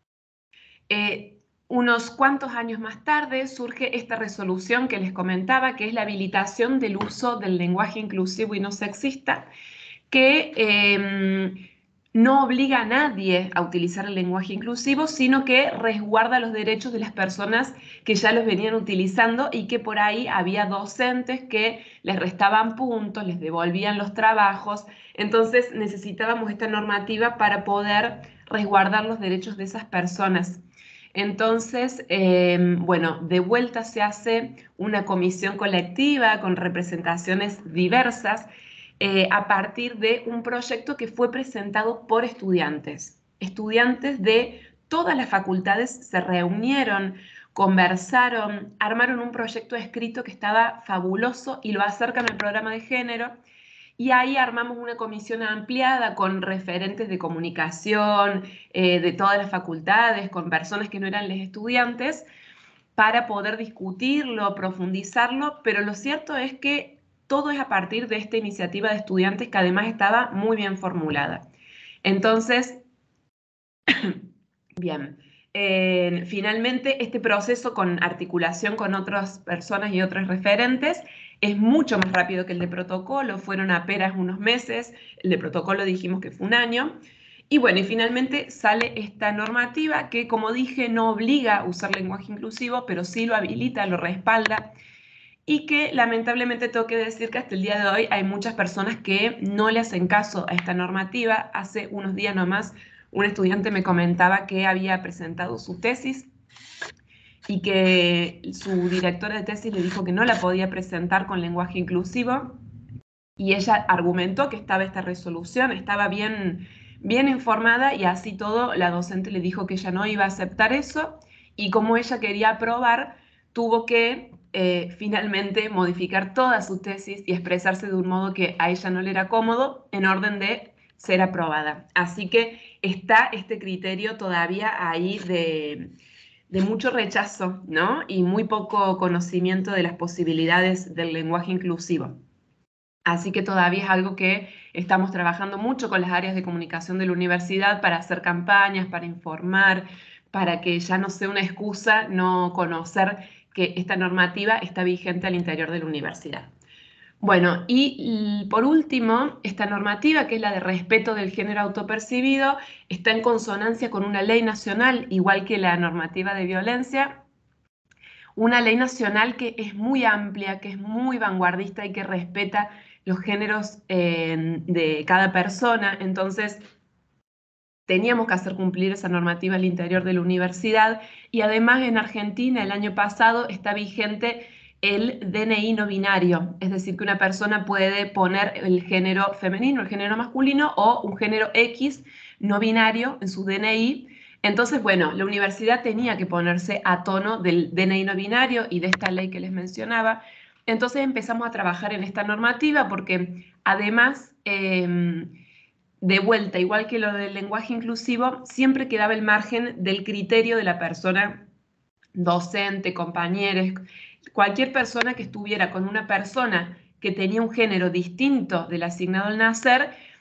Eh, Unos cuantos años más tarde surge esta resolución que les comentaba, que es la habilitación del uso del lenguaje inclusivo y no sexista, que eh, no obliga a nadie a utilizar el lenguaje inclusivo, sino que resguarda los derechos de las personas que ya los venían utilizando y que por ahí había docentes que les restaban puntos, les devolvían los trabajos. Entonces necesitábamos esta normativa para poder resguardar los derechos de esas personas. Entonces, eh, bueno, de vuelta se hace una comisión colectiva con representaciones diversas eh, a partir de un proyecto que fue presentado por estudiantes. Estudiantes de todas las facultades se reunieron, conversaron, armaron un proyecto escrito que estaba fabuloso y lo acercan al programa de género. Y ahí armamos una comisión ampliada con referentes de comunicación, eh, de todas las facultades, con personas que no eran los estudiantes, para poder discutirlo, profundizarlo, pero lo cierto es que todo es a partir de esta iniciativa de estudiantes que además estaba muy bien formulada. Entonces, bien, eh, finalmente este proceso con articulación con otras personas y otros referentes es mucho más rápido que el de protocolo, fueron apenas unos meses, el de protocolo dijimos que fue un año, y bueno, y finalmente sale esta normativa que, como dije, no obliga a usar lenguaje inclusivo, pero sí lo habilita, lo respalda, y que lamentablemente tengo que decir que hasta el día de hoy hay muchas personas que no le hacen caso a esta normativa. Hace unos días nomás un estudiante me comentaba que había presentado su tesis y que su directora de tesis le dijo que no la podía presentar con lenguaje inclusivo, y ella argumentó que estaba esta resolución, estaba bien, bien informada, y así todo la docente le dijo que ella no iba a aceptar eso, y como ella quería aprobar, tuvo que eh, finalmente modificar toda su tesis y expresarse de un modo que a ella no le era cómodo en orden de ser aprobada. Así que está este criterio todavía ahí de... de mucho rechazo, ¿no? Y muy poco conocimiento de las posibilidades del lenguaje inclusivo. Así que todavía es algo que estamos trabajando mucho con las áreas de comunicación de la universidad para hacer campañas, para informar, para que ya no sea una excusa no conocer que esta normativa está vigente al interior de la universidad. Bueno, y por último, esta normativa, que es la de respeto del género autopercibido, está en consonancia con una ley nacional, igual que la normativa de violencia, una ley nacional que es muy amplia, que es muy vanguardista y que respeta los géneros eh, de cada persona. Entonces, teníamos que hacer cumplir esa normativa al interior de la universidad, y además en Argentina el año pasado está vigente el D N I no binario, es decir, que una persona puede poner el género femenino, el género masculino o un género X no binario en su D N I. Entonces, bueno, la universidad tenía que ponerse a tono del D N I no binario y de esta ley que les mencionaba. Entonces empezamos a trabajar en esta normativa porque además, eh, de vuelta, igual que lo del lenguaje inclusivo, siempre quedaba el margen del criterio de la persona docente, compañeros, cualquier persona que estuviera con una persona que tenía un género distinto del asignado al nacer,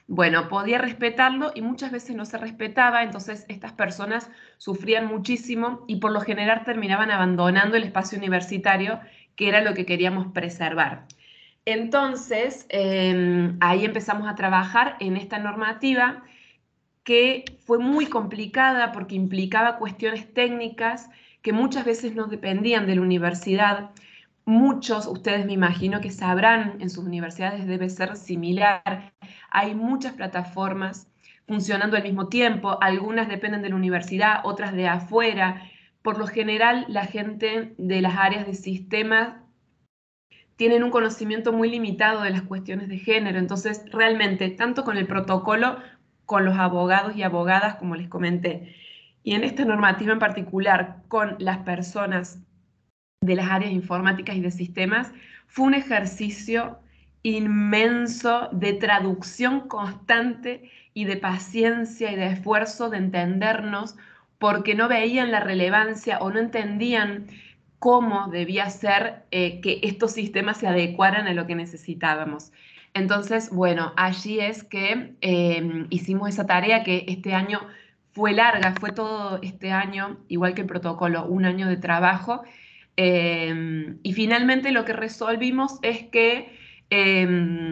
bueno, podía respetarlo y muchas veces no se respetaba, entonces estas personas sufrían muchísimo y por lo general terminaban abandonando el espacio universitario, que era lo que queríamos preservar. Entonces, eh, ahí empezamos a trabajar en esta normativa que fue muy complicada porque implicaba cuestiones técnicas que muchas veces no dependían de la universidad. Muchos, ustedes me imagino que sabrán, en sus universidades debe ser similar. Hay muchas plataformas funcionando al mismo tiempo, algunas dependen de la universidad, otras de afuera. Por lo general, la gente de las áreas de sistemas tienen un conocimiento muy limitado de las cuestiones de género, entonces realmente, tanto con el protocolo, con los abogados y abogadas, como les comenté, y en esta normativa en particular, con las personas de las áreas informáticas y de sistemas, fue un ejercicio inmenso de traducción constante y de paciencia y de esfuerzo de entendernos, porque no veían la relevancia o no entendían cómo debía ser eh, que estos sistemas se adecuaran a lo que necesitábamos. Entonces, bueno, allí es que eh, hicimos esa tarea que este año fue larga, fue todo este año, igual que el protocolo, un año de trabajo, eh, y finalmente lo que resolvimos es que eh,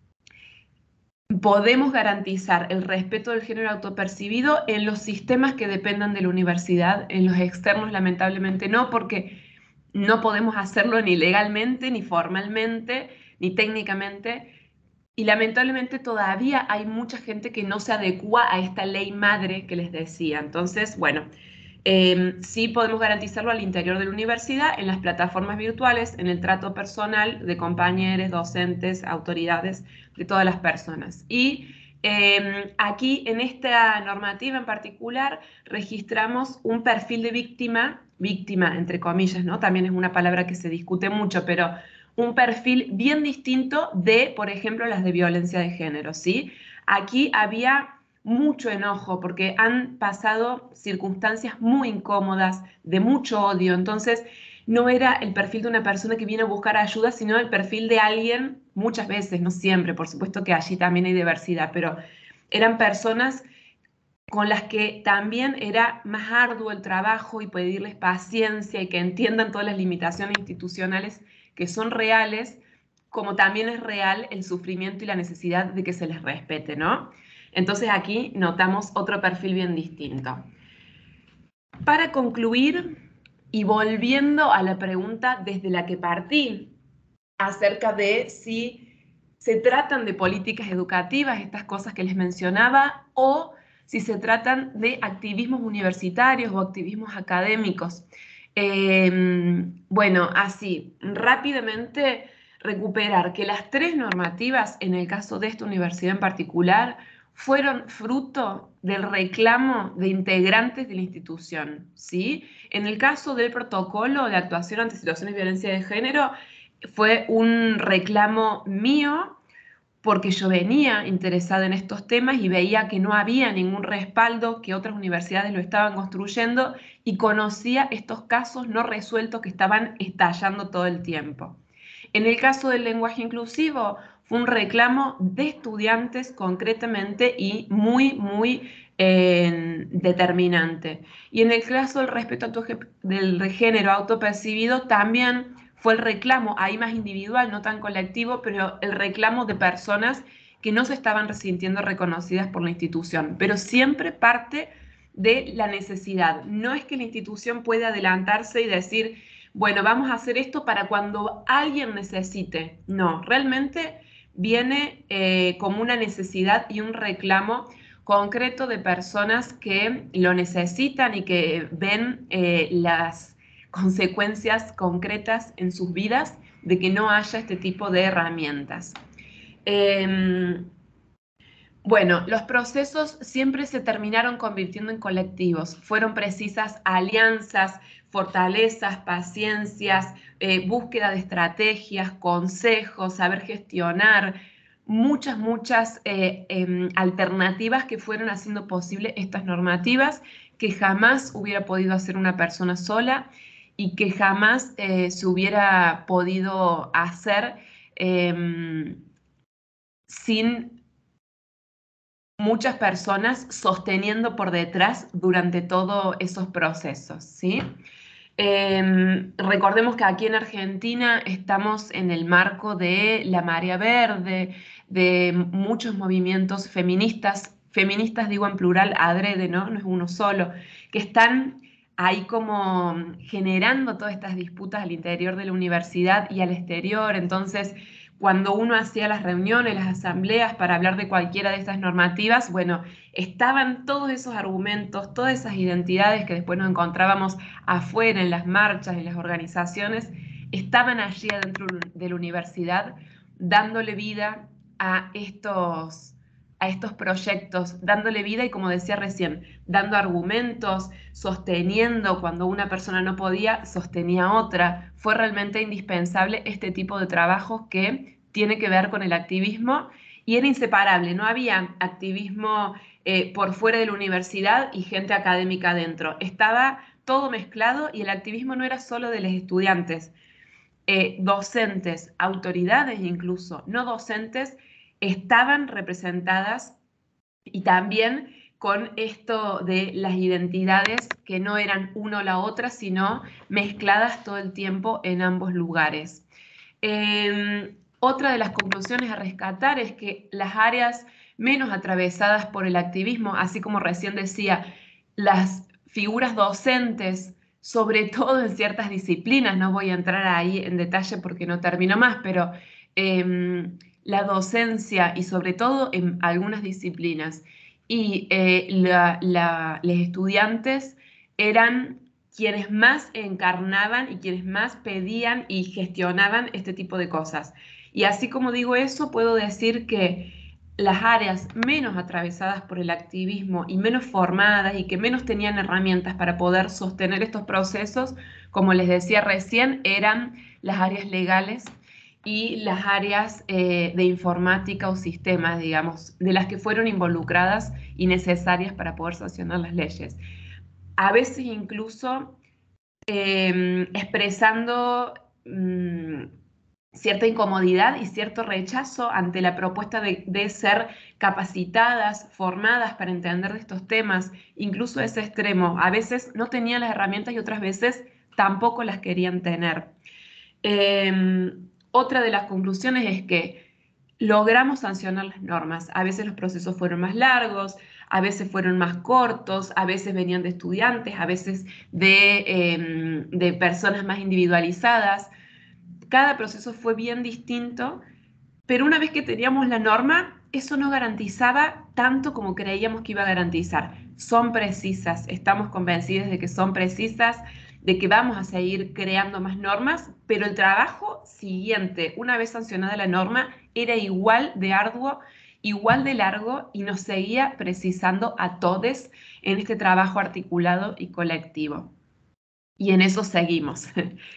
podemos garantizar el respeto del género autopercibido en los sistemas que dependan de la universidad, en los externos lamentablemente no, porque no podemos hacerlo ni legalmente, ni formalmente, ni técnicamente, y lamentablemente todavía hay mucha gente que no se adecua a esta ley madre que les decía. Entonces, bueno, eh, sí podemos garantizarlo al interior de la universidad, en las plataformas virtuales, en el trato personal de compañeros, docentes, autoridades, de todas las personas. Y eh, aquí, en esta normativa en particular, registramos un perfil de víctima, víctima entre comillas, ¿no? También es una palabra que se discute mucho, pero un perfil bien distinto de, por ejemplo, las de violencia de género, ¿sí? Aquí había mucho enojo porque han pasado circunstancias muy incómodas, de mucho odio, entonces no era el perfil de una persona que viene a buscar ayuda, sino el perfil de alguien, muchas veces, no siempre, por supuesto que allí también hay diversidad, pero eran personas con las que también era más arduo el trabajo y pedirles paciencia y que entiendan todas las limitaciones institucionales que son reales, como también es real el sufrimiento y la necesidad de que se les respete, ¿no? Entonces aquí notamos otro perfil bien distinto. Para concluir, y volviendo a la pregunta desde la que partí, acerca de si se tratan de políticas educativas, estas cosas que les mencionaba, o si se tratan de activismos universitarios o activismos académicos. Eh, bueno, así, rápidamente recuperar que las tres normativas, en el caso de esta universidad en particular, fueron fruto del reclamo de integrantes de la institución, ¿sí? En el caso del protocolo de actuación ante situaciones de violencia de género, fue un reclamo mío porque yo venía interesada en estos temas y veía que no había ningún respaldo, que otras universidades lo estaban construyendo y conocía estos casos no resueltos que estaban estallando todo el tiempo. En el caso del lenguaje inclusivo, fue un reclamo de estudiantes concretamente y muy, muy eh, determinante. Y en el caso del respeto del género autopercibido, también fue el reclamo, ahí más individual, no tan colectivo, pero el reclamo de personas que no se estaban sintiendo reconocidas por la institución, pero siempre parte de la necesidad. No es que la institución pueda adelantarse y decir, bueno, vamos a hacer esto para cuando alguien necesite. No, realmente viene eh, como una necesidad y un reclamo concreto de personas que lo necesitan y que ven eh, las consecuencias concretas en sus vidas de que no haya este tipo de herramientas. Eh, bueno, los procesos siempre se terminaron convirtiendo en colectivos. Fueron precisas alianzas, fortalezas, paciencias, eh, búsqueda de estrategias, consejos, saber gestionar, muchas, muchas eh, eh, alternativas que fueron haciendo posible estas normativas que jamás hubiera podido hacer una persona sola y que jamás eh, se hubiera podido hacer eh, sin muchas personas sosteniendo por detrás durante todos esos procesos, ¿sí? Eh, recordemos que aquí en Argentina estamos en el marco de la marea verde, de muchos movimientos feministas, feministas digo en plural, adrede, ¿no? No es uno solo, que están ahí como generando todas estas disputas al interior de la universidad y al exterior. Entonces, cuando uno hacía las reuniones, las asambleas para hablar de cualquiera de estas normativas, bueno, estaban todos esos argumentos, todas esas identidades que después nos encontrábamos afuera en las marchas, en las organizaciones, estaban allí adentro de la universidad dándole vida a estos, a estos proyectos, dándole vida y, como decía recién, dando argumentos, sosteniendo cuando una persona no podía, sostenía a otra. Fue realmente indispensable este tipo de trabajos que tiene que ver con el activismo y era inseparable, no había activismo eh, por fuera de la universidad y gente académica adentro. Estaba todo mezclado y el activismo no era solo de los estudiantes, eh, docentes, autoridades incluso, no docentes, estaban representadas y también con esto de las identidades que no eran una o la otra, sino mezcladas todo el tiempo en ambos lugares. Eh, otra de las conclusiones a rescatar es que las áreas menos atravesadas por el activismo, así como recién decía, las figuras docentes, sobre todo en ciertas disciplinas, no voy a entrar ahí en detalle porque no termino más, pero eh, la docencia y sobre todo en algunas disciplinas y eh, la, la, los estudiantes eran quienes más encarnaban y quienes más pedían y gestionaban este tipo de cosas. Y así como digo eso, puedo decir que las áreas menos atravesadas por el activismo y menos formadas y que menos tenían herramientas para poder sostener estos procesos, como les decía recién, eran las áreas legales y las áreas eh, de informática o sistemas, digamos, de las que fueron involucradas y necesarias para poder sancionar las leyes. A veces incluso eh, expresando mmm, cierta incomodidad y cierto rechazo ante la propuesta de, de ser capacitadas, formadas para entender de estos temas, incluso ese extremo. A veces no tenían las herramientas y otras veces tampoco las querían tener. Eh, otra de las conclusiones es que logramos sancionar las normas. A veces los procesos fueron más largos, a veces fueron más cortos, a veces venían de estudiantes, a veces de, eh, de personas más individualizadas. Cada proceso fue bien distinto, pero una vez que teníamos la norma, eso no garantizaba tanto como creíamos que iba a garantizar. Son precisas, estamos convencidos de que son precisas, de que vamos a seguir creando más normas, pero el trabajo siguiente, una vez sancionada la norma, era igual de arduo, igual de largo y nos seguía precisando a todos en este trabajo articulado y colectivo. Y en eso seguimos.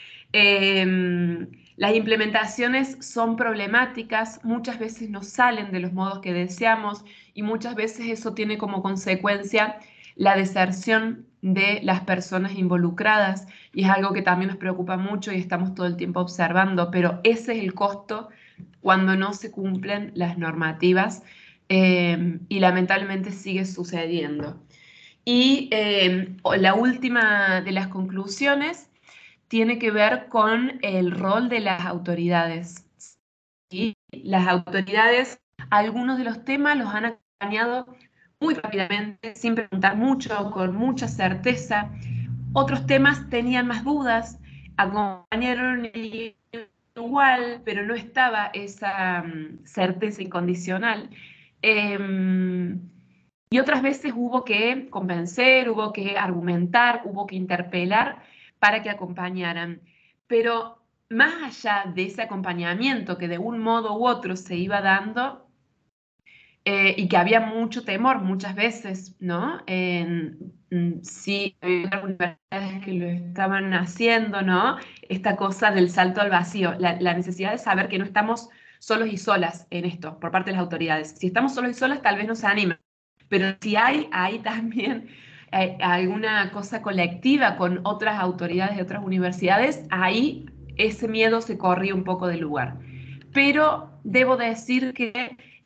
eh, las implementaciones son problemáticas, muchas veces no salen de los modos que deseamos y muchas veces eso tiene como consecuencia la deserción de las personas involucradas y es algo que también nos preocupa mucho y estamos todo el tiempo observando, pero ese es el costo cuando no se cumplen las normativas eh, y lamentablemente sigue sucediendo. Y eh, la última de las conclusiones tiene que ver con el rol de las autoridades. ¿Sí? Las autoridades, algunos de los temas los han acompañado muy rápidamente, sin preguntar mucho, con mucha certeza. Otros temas tenían más dudas, acompañaron igual, pero no estaba esa um, certeza incondicional. Eh, y otras veces hubo que convencer, hubo que argumentar, hubo que interpelar para que acompañaran. Pero más allá de ese acompañamiento que de un modo u otro se iba dando, eh, y que había mucho temor muchas veces, ¿no? En, sí, había universidades que lo estaban haciendo, ¿no? Esta cosa del salto al vacío, la, la necesidad de saber que no estamos solos y solas en esto, por parte de las autoridades. Si estamos solos y solas, tal vez no se animen. Pero si hay, hay también eh, alguna cosa colectiva con otras autoridades de otras universidades, ahí ese miedo se corría un poco del lugar. Pero debo decir que este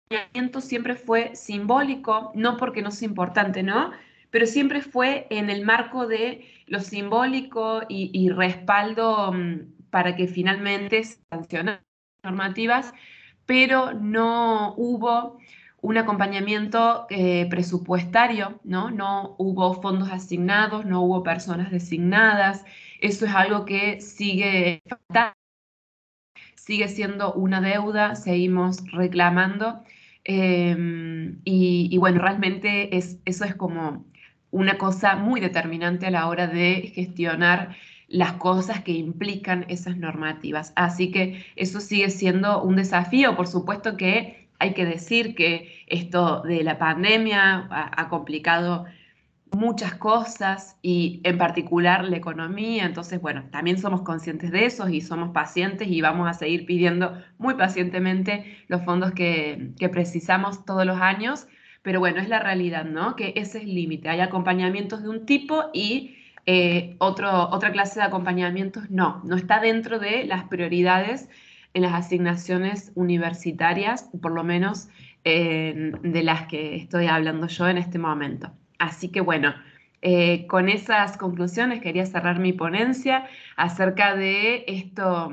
acompañamiento siempre fue simbólico, no porque no sea importante, ¿no? Pero siempre fue en el marco de lo simbólico y, y respaldo um, para que finalmente se sancionaran las normativas, pero no hubo un acompañamiento eh, presupuestario, ¿no? No hubo fondos asignados, no hubo personas designadas. Eso es algo que sigue faltando, sigue siendo una deuda, seguimos reclamando. Eh, y, y bueno, realmente es, eso es como una cosa muy determinante a la hora de gestionar las cosas que implican esas normativas. Así que eso sigue siendo un desafío. Por supuesto que hay que decir que esto de la pandemia ha, ha complicado muchas cosas y en particular la economía. Entonces, bueno, también somos conscientes de eso y somos pacientes y vamos a seguir pidiendo muy pacientemente los fondos que, que precisamos todos los años. Pero bueno, es la realidad, ¿no? Que ese es el límite. Hay acompañamientos de un tipo y eh, otro, otra clase de acompañamientos no. No está dentro de las prioridades en las asignaciones universitarias, por lo menos eh, de las que estoy hablando yo en este momento. Así que bueno, eh, con esas conclusiones quería cerrar mi ponencia acerca de esto,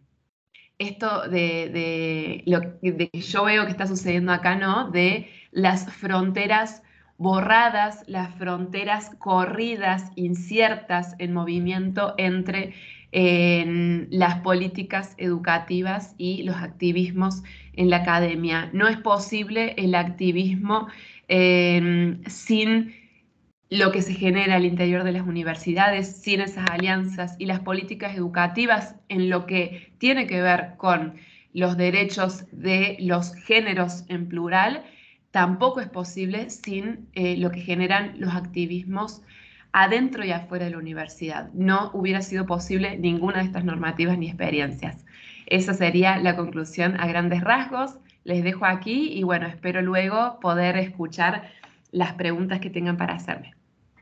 esto de, de lo de que yo veo que está sucediendo acá, ¿no? De las fronteras borradas, las fronteras corridas, inciertas en movimiento entre eh, las políticas educativas y los activismos en la academia. No es posible el activismo eh, sin lo que se genera al interior de las universidades, sin esas alianzas y las políticas educativas en lo que tiene que ver con los derechos de los géneros en plural, tampoco es posible sin eh, lo que generan los activismos adentro y afuera de la universidad. No hubiera sido posible ninguna de estas normativas ni experiencias. Esa sería la conclusión a grandes rasgos. Les dejo aquí y bueno, espero luego poder escuchar las preguntas que tengan para hacerme.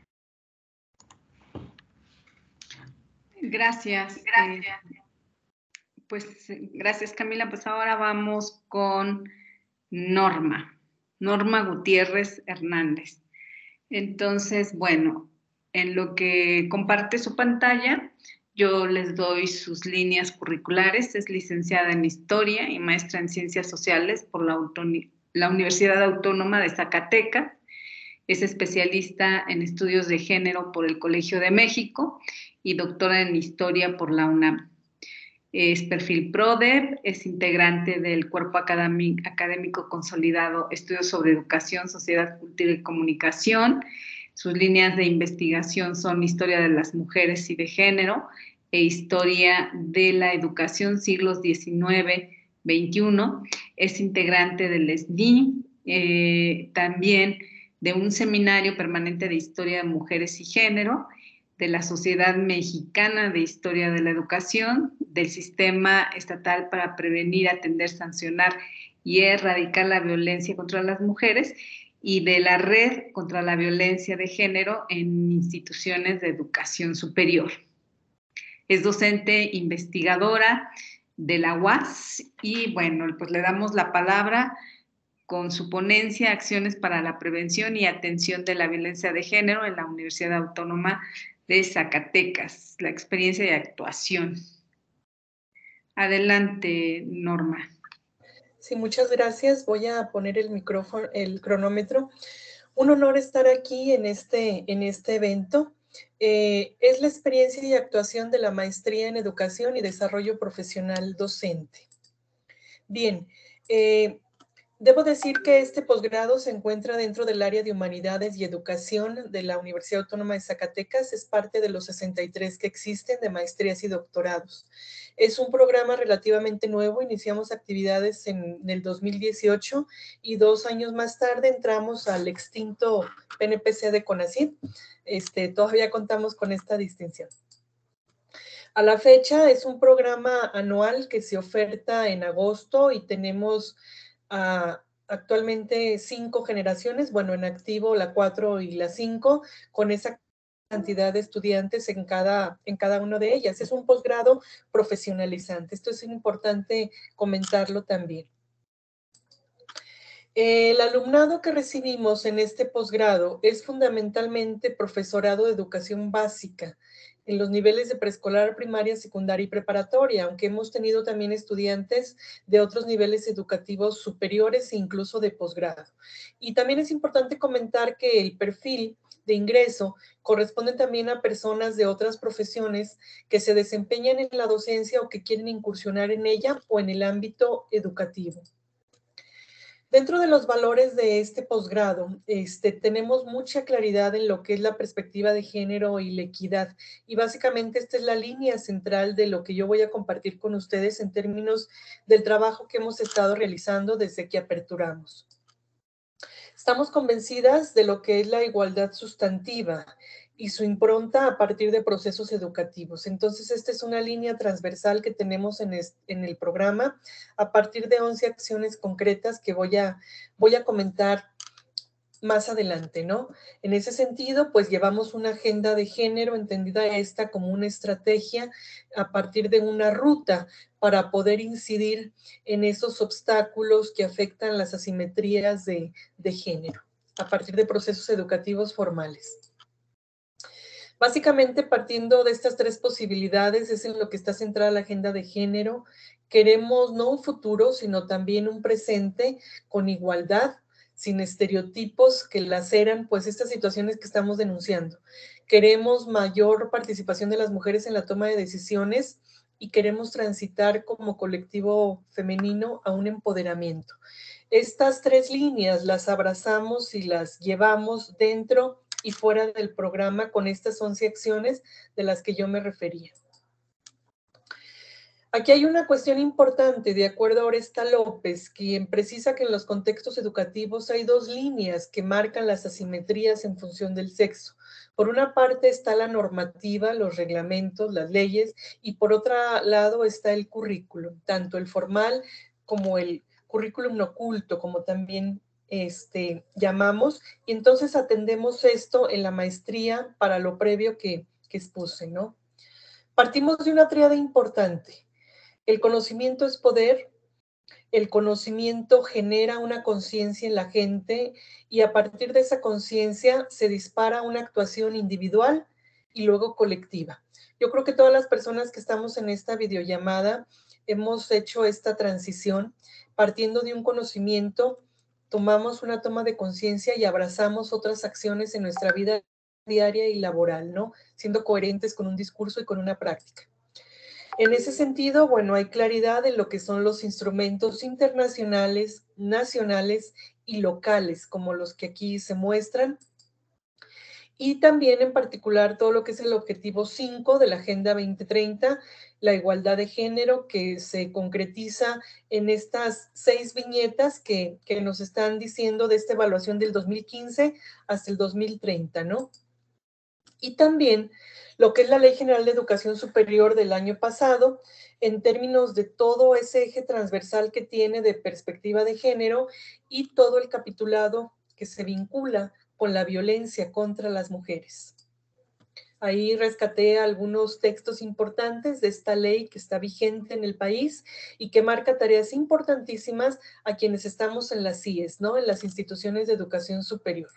Gracias. Gracias. Eh, pues gracias, Camila. Pues ahora vamos con Norma. Norma Gutiérrez Hernández. Entonces, bueno, en lo que comparte su pantalla, yo les doy sus líneas curriculares. Es licenciada en Historia y maestra en Ciencias Sociales por la, la Universidad Autónoma de Zacatecas. Es especialista en estudios de género por el Colegio de México y doctora en Historia por la UNAM. Es perfil PRODEP, es integrante del Cuerpo Académico Consolidado Estudios sobre Educación, Sociedad, Cultura y Comunicación. Sus líneas de investigación son Historia de las Mujeres y de Género e Historia de la Educación, siglos diecinueve veintiuno. Es integrante del S D I, eh, también de un seminario permanente de Historia de Mujeres y Género, de la Sociedad Mexicana de Historia de la Educación, del Sistema Estatal para Prevenir, Atender, Sancionar y Erradicar la Violencia contra las Mujeres y de la Red contra la Violencia de Género en Instituciones de Educación Superior. Es docente investigadora de la U A S y bueno, pues le damos la palabra con su ponencia Acciones para la Prevención y Atención de la Violencia de Género en la Universidad Autónoma de Zacatecas, la experiencia de actuación. Adelante, Norma. Sí, muchas gracias. Voy a poner el micrófono, el cronómetro. Un honor estar aquí en este, en este evento. Eh, es la experiencia y actuación de la Maestría en Educación y Desarrollo Profesional Docente. Bien, eh, debo decir que este posgrado se encuentra dentro del área de Humanidades y Educación de la Universidad Autónoma de Zacatecas. Es parte de los sesenta y tres que existen de maestrías y doctorados. Es un programa relativamente nuevo. Iniciamos actividades en, en el dos mil dieciocho y dos años más tarde entramos al extinto P N P C de CONACYT. Este, todavía contamos con esta distinción. A la fecha es un programa anual que se oferta en agosto y tenemos Uh, actualmente cinco generaciones, bueno, en activo la cuatro y la cinco, con esa cantidad de estudiantes en cada, en cada una de ellas. Es un posgrado profesionalizante. Esto es importante comentarlo también. El alumnado que recibimos en este posgrado es fundamentalmente profesorado de educación básica en los niveles de preescolar, primaria, secundaria y preparatoria, aunque hemos tenido también estudiantes de otros niveles educativos superiores e incluso de posgrado. Y también es importante comentar que el perfil de ingreso corresponde también a personas de otras profesiones que se desempeñan en la docencia o que quieren incursionar en ella o en el ámbito educativo. Dentro de los valores de este posgrado, este, tenemos mucha claridad en lo que es la perspectiva de género y la equidad. Y básicamente esta es la línea central de lo que yo voy a compartir con ustedes en términos del trabajo que hemos estado realizando desde que aperturamos. Estamos convencidas de lo que es la igualdad sustantiva y su impronta a partir de procesos educativos. Entonces, esta es una línea transversal que tenemos en, este, en el programa a partir de once acciones concretas que voy a, voy a comentar más adelante, ¿no? En ese sentido, pues llevamos una agenda de género, entendida esta como una estrategia a partir de una ruta para poder incidir en esos obstáculos que afectan las asimetrías de, de género, a partir de procesos educativos formales. Básicamente, partiendo de estas tres posibilidades, es en lo que está centrada la agenda de género. Queremos no un futuro, sino también un presente con igualdad, sin estereotipos que laceran pues estas situaciones que estamos denunciando. Queremos mayor participación de las mujeres en la toma de decisiones y queremos transitar como colectivo femenino a un empoderamiento. Estas tres líneas las abrazamos y las llevamos dentro y fuera del programa con estas once acciones de las que yo me refería. Aquí hay una cuestión importante, de acuerdo a Oresta López, quien precisa que en los contextos educativos hay dos líneas que marcan las asimetrías en función del sexo. Por una parte está la normativa, los reglamentos, las leyes, y por otro lado está el currículum, tanto el formal como el currículum oculto, como también este, llamamos, y entonces atendemos esto en la maestría para lo previo que, que expuse, ¿no? Partimos de una tríada importante. El conocimiento es poder, el conocimiento genera una conciencia en la gente y a partir de esa conciencia se dispara una actuación individual y luego colectiva. Yo creo que todas las personas que estamos en esta videollamada hemos hecho esta transición partiendo de un conocimiento, tomamos una toma de conciencia y abrazamos otras acciones en nuestra vida diaria y laboral, ¿no? Siendo coherentes con un discurso y con una práctica. En ese sentido, bueno, hay claridad en lo que son los instrumentos internacionales, nacionales y locales, como los que aquí se muestran. Y también en particular todo lo que es el objetivo cinco de la Agenda veinte treinta, la igualdad de género, que se concretiza en estas seis viñetas que, que nos están diciendo de esta evaluación del dos mil quince hasta el dos mil treinta, ¿no? Y también lo que es la Ley General de Educación Superior del año pasado, en términos de todo ese eje transversal que tiene de perspectiva de género y todo el capitulado que se vincula con la violencia contra las mujeres. Ahí rescaté algunos textos importantes de esta ley que está vigente en el país y que marca tareas importantísimas a quienes estamos en las C I E S, ¿no? En las instituciones de educación superior.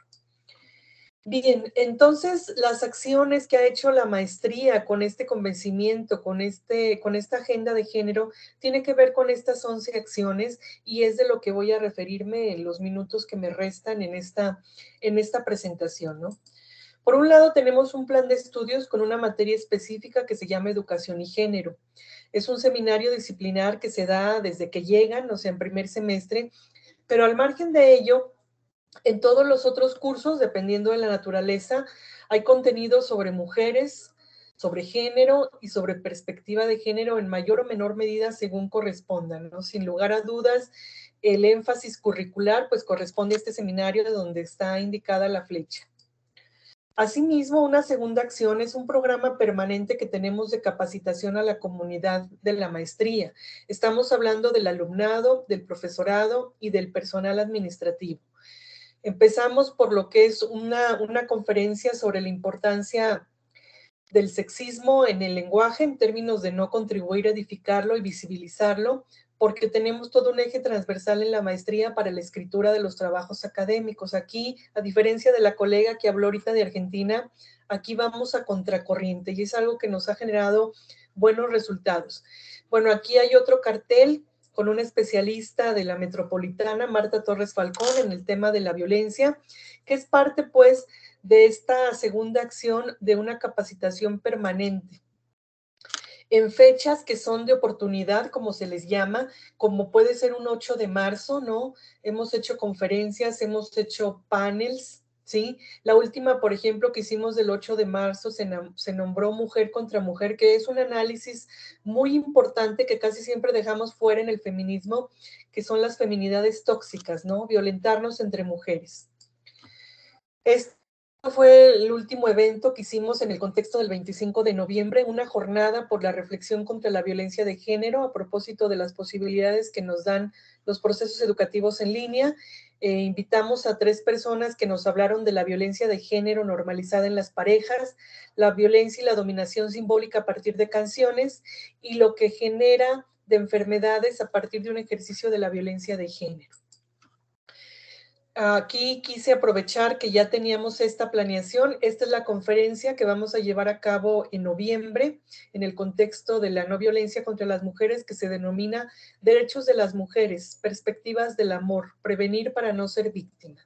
Bien, entonces las acciones que ha hecho la maestría con este convencimiento, con, este, con esta agenda de género, tiene que ver con estas once acciones y es de lo que voy a referirme en los minutos que me restan en esta, en esta presentación, ¿no? Por un lado tenemos un plan de estudios con una materia específica que se llama Educación y Género. Es un seminario disciplinar que se da desde que llegan, o sea, en primer semestre, pero al margen de ello, en todos los otros cursos, dependiendo de la naturaleza, hay contenido sobre mujeres, sobre género y sobre perspectiva de género en mayor o menor medida según correspondan, ¿no? Sin lugar a dudas, el énfasis curricular pues corresponde a este seminario de donde está indicada la flecha. Asimismo, una segunda acción es un programa permanente que tenemos de capacitación a la comunidad de la maestría. Estamos hablando del alumnado, del profesorado y del personal administrativo. Empezamos por lo que es una, una conferencia sobre la importancia del sexismo en el lenguaje en términos de no contribuir a edificarlo y visibilizarlo, porque tenemos todo un eje transversal en la maestría para la escritura de los trabajos académicos. Aquí, a diferencia de la colega que habló ahorita de Argentina, aquí vamos a contracorriente y es algo que nos ha generado buenos resultados. Bueno, aquí hay otro cartel con una especialista de la Metropolitana, Marta Torres Falcón, en el tema de la violencia, que es parte, pues, de esta segunda acción de una capacitación permanente en fechas que son de oportunidad, como se les llama, como puede ser un ocho de marzo, ¿no? Hemos hecho conferencias, hemos hecho panels, ¿sí? La última, por ejemplo, que hicimos del ocho de marzo, se, se nombró Mujer contra Mujer, que es un análisis muy importante que casi siempre dejamos fuera en el feminismo, que son las feminidades tóxicas, ¿no? Violentarnos entre mujeres. Este fue el último evento que hicimos en el contexto del veinticinco de noviembre, una jornada por la reflexión contra la violencia de género a propósito de las posibilidades que nos dan los procesos educativos en línea. Eh, invitamos a tres personas que nos hablaron de la violencia de género normalizada en las parejas, la violencia y la dominación simbólica a partir de canciones y lo que genera de enfermedades a partir de un ejercicio de la violencia de género. Aquí quise aprovechar que ya teníamos esta planeación. Esta es la conferencia que vamos a llevar a cabo en noviembre en el contexto de la no violencia contra las mujeres, que se denomina Derechos de las Mujeres, Perspectivas del Amor, Prevenir para no ser víctima.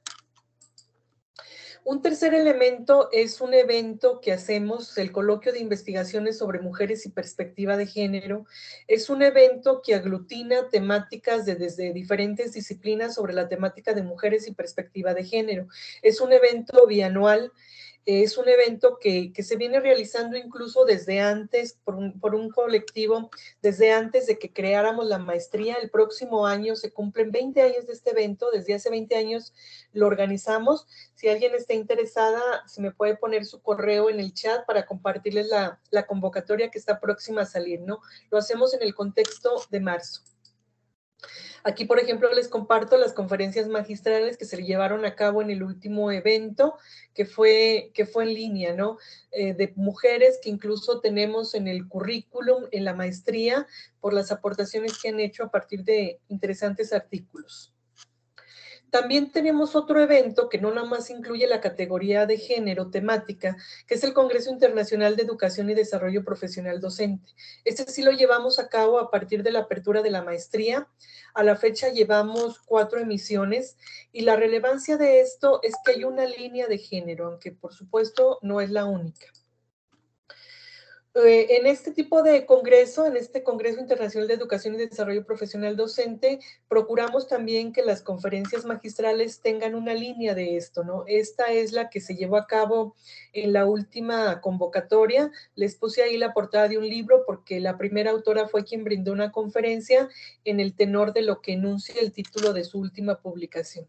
Un tercer elemento es un evento que hacemos, el Coloquio de Investigaciones sobre Mujeres y Perspectiva de Género. Es un evento que aglutina temáticas de, desde diferentes disciplinas sobre la temática de mujeres y perspectiva de género. Es un evento bianual. Es un evento que, que se viene realizando incluso desde antes, por un, por un colectivo, desde antes de que creáramos la maestría. El próximo año se cumplen veinte años de este evento, desde hace veinte años lo organizamos. Si alguien está interesada, se me puede poner su correo en el chat para compartirles la, la convocatoria que está próxima a salir, ¿no? Lo hacemos en el contexto de marzo. Aquí, por ejemplo, les comparto las conferencias magistrales que se llevaron a cabo en el último evento, que fue, que fue en línea, ¿no? Eh, de mujeres que incluso tenemos en el currículum, en la maestría, por las aportaciones que han hecho a partir de interesantes artículos. También tenemos otro evento que no nada más incluye la categoría de género temática, que es el Congreso Internacional de Educación y Desarrollo Profesional Docente. Este sí lo llevamos a cabo a partir de la apertura de la maestría. A la fecha llevamos cuatro emisiones y la relevancia de esto es que hay una línea de género, aunque por supuesto no es la única. Eh, en este tipo de congreso, en este Congreso Internacional de Educación y Desarrollo Profesional Docente, procuramos también que las conferencias magistrales tengan una línea de esto, ¿no? Esta es la que se llevó a cabo en la última convocatoria. Les puse ahí la portada de un libro porque la primera autora fue quien brindó una conferencia en el tenor de lo que enuncia el título de su última publicación.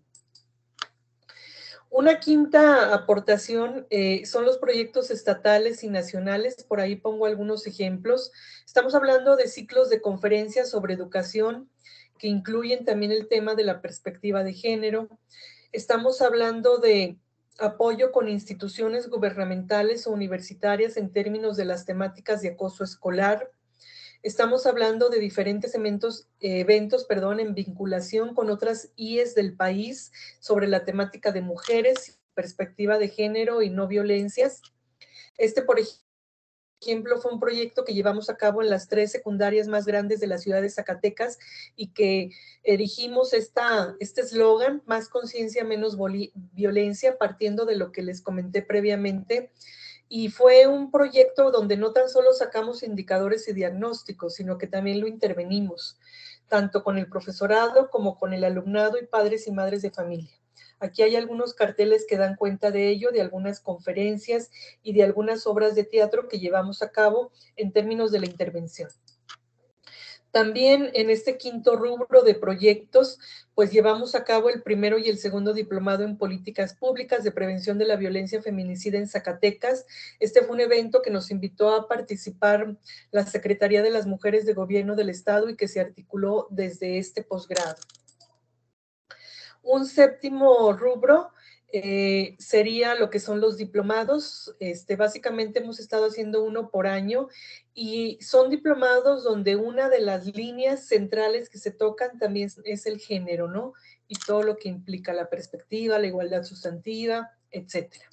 Una quinta aportación eh, son los proyectos estatales y nacionales. Por ahí pongo algunos ejemplos. Estamos hablando de ciclos de conferencias sobre educación que incluyen también el tema de la perspectiva de género. Estamos hablando de apoyo con instituciones gubernamentales o universitarias en términos de las temáticas de acoso escolar. Estamos hablando de diferentes eventos, eh, eventos perdón, en vinculación con otras I E S del país sobre la temática de mujeres, perspectiva de género y no violencias. Este, por ejemplo, fue un proyecto que llevamos a cabo en las tres secundarias más grandes de la ciudad de Zacatecas y que erigimos esta, este eslogan, más conciencia, menos violencia, partiendo de lo que les comenté previamente. Y fue un proyecto donde no tan solo sacamos indicadores y diagnósticos, sino que también lo intervenimos, tanto con el profesorado como con el alumnado y padres y madres de familia. Aquí hay algunos carteles que dan cuenta de ello, de algunas conferencias y de algunas obras de teatro que llevamos a cabo en términos de la intervención. También en este quinto rubro de proyectos, pues llevamos a cabo el primero y el segundo diplomado en políticas públicas de prevención de la violencia feminicida en Zacatecas. Este fue un evento que nos invitó a participar la Secretaría de las Mujeres de Gobierno del Estado y que se articuló desde este posgrado. Un séptimo rubro eh, sería lo que son los diplomados. Este, básicamente hemos estado haciendo uno por año y son diplomados donde una de las líneas centrales que se tocan también es, es el género, ¿no? Y todo lo que implica la perspectiva, la igualdad sustantiva, etcétera.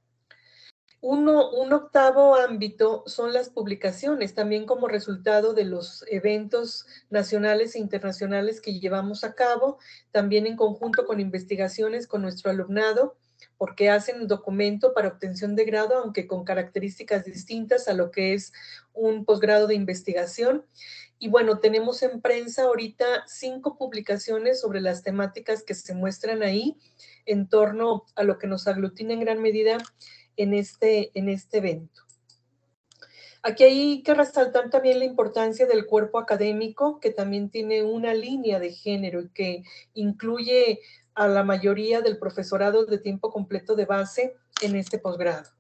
Uno, un octavo ámbito son las publicaciones, también como resultado de los eventos nacionales e internacionales que llevamos a cabo, también en conjunto con investigaciones con nuestro alumnado, porque hacen un documento para obtención de grado, aunque con características distintas a lo que es un posgrado de investigación. Y bueno, tenemos en prensa ahorita cinco publicaciones sobre las temáticas que se muestran ahí en torno a lo que nos aglutina en gran medida en este, en este evento. Aquí hay que resaltar también la importancia del cuerpo académico, que también tiene una línea de género y que incluye a la mayoría del profesorado de tiempo completo de base en este posgrado.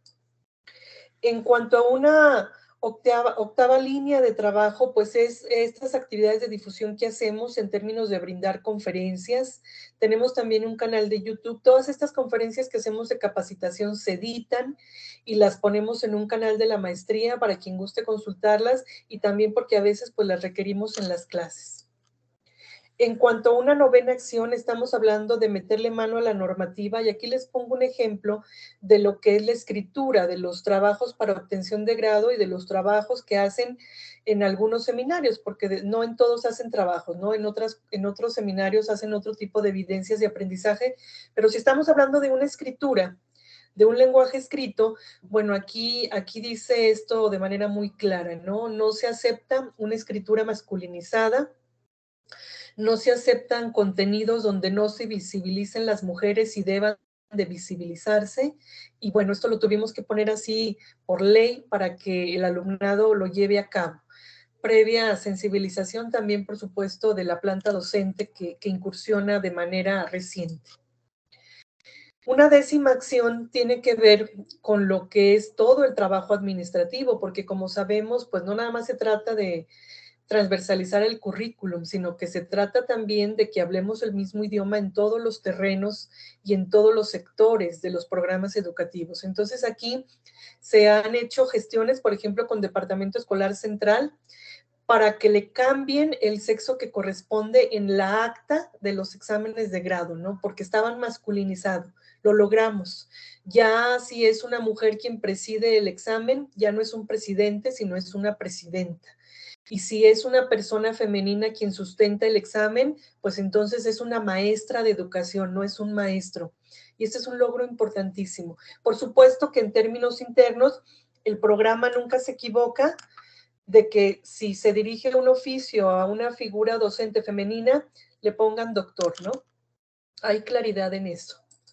En cuanto a una octava, octava línea de trabajo, pues es estas actividades de difusión que hacemos en términos de brindar conferencias. Tenemos también un canal de YouTube. Todas estas conferencias que hacemos de capacitación se editan y las ponemos en un canal de la maestría para quien guste consultarlas y también porque a veces pues las requerimos en las clases. En cuanto a una novena acción, estamos hablando de meterle mano a la normativa y aquí les pongo un ejemplo de lo que es la escritura, de los trabajos para obtención de grado y de los trabajos que hacen en algunos seminarios, porque no en todos hacen trabajos, ¿no? En, otras, en otros seminarios hacen otro tipo de evidencias de aprendizaje, pero si estamos hablando de una escritura, de un lenguaje escrito, bueno, aquí, aquí dice esto de manera muy clara, ¿no? No se acepta una escritura masculinizada, no se aceptan contenidos donde no se visibilicen las mujeres y deban de visibilizarse. Y bueno, esto lo tuvimos que poner así por ley para que el alumnado lo lleve a cabo. Previa sensibilización también, por supuesto, de la planta docente que, que incursiona de manera reciente. Una décima acción tiene que ver con lo que es todo el trabajo administrativo, porque como sabemos, pues no nada más se trata de transversalizar el currículum, sino que se trata también de que hablemos el mismo idioma en todos los terrenos y en todos los sectores de los programas educativos. Entonces aquí se han hecho gestiones, por ejemplo, con Departamento Escolar Central, para que le cambien el sexo que corresponde en la acta de los exámenes de grado, ¿no? Porque estaban masculinizados. Lo logramos. Ya si es una mujer quien preside el examen, ya no es un presidente, sino es una presidenta. Y si es una persona femenina quien sustenta el examen, pues entonces es una maestra de educación, no es un maestro. Y este es un logro importantísimo. Por supuesto que en términos internos, el programa nunca se equivoca de que si se dirige un oficio a una figura docente femenina, le pongan doctor, ¿no? Hay claridad en eso.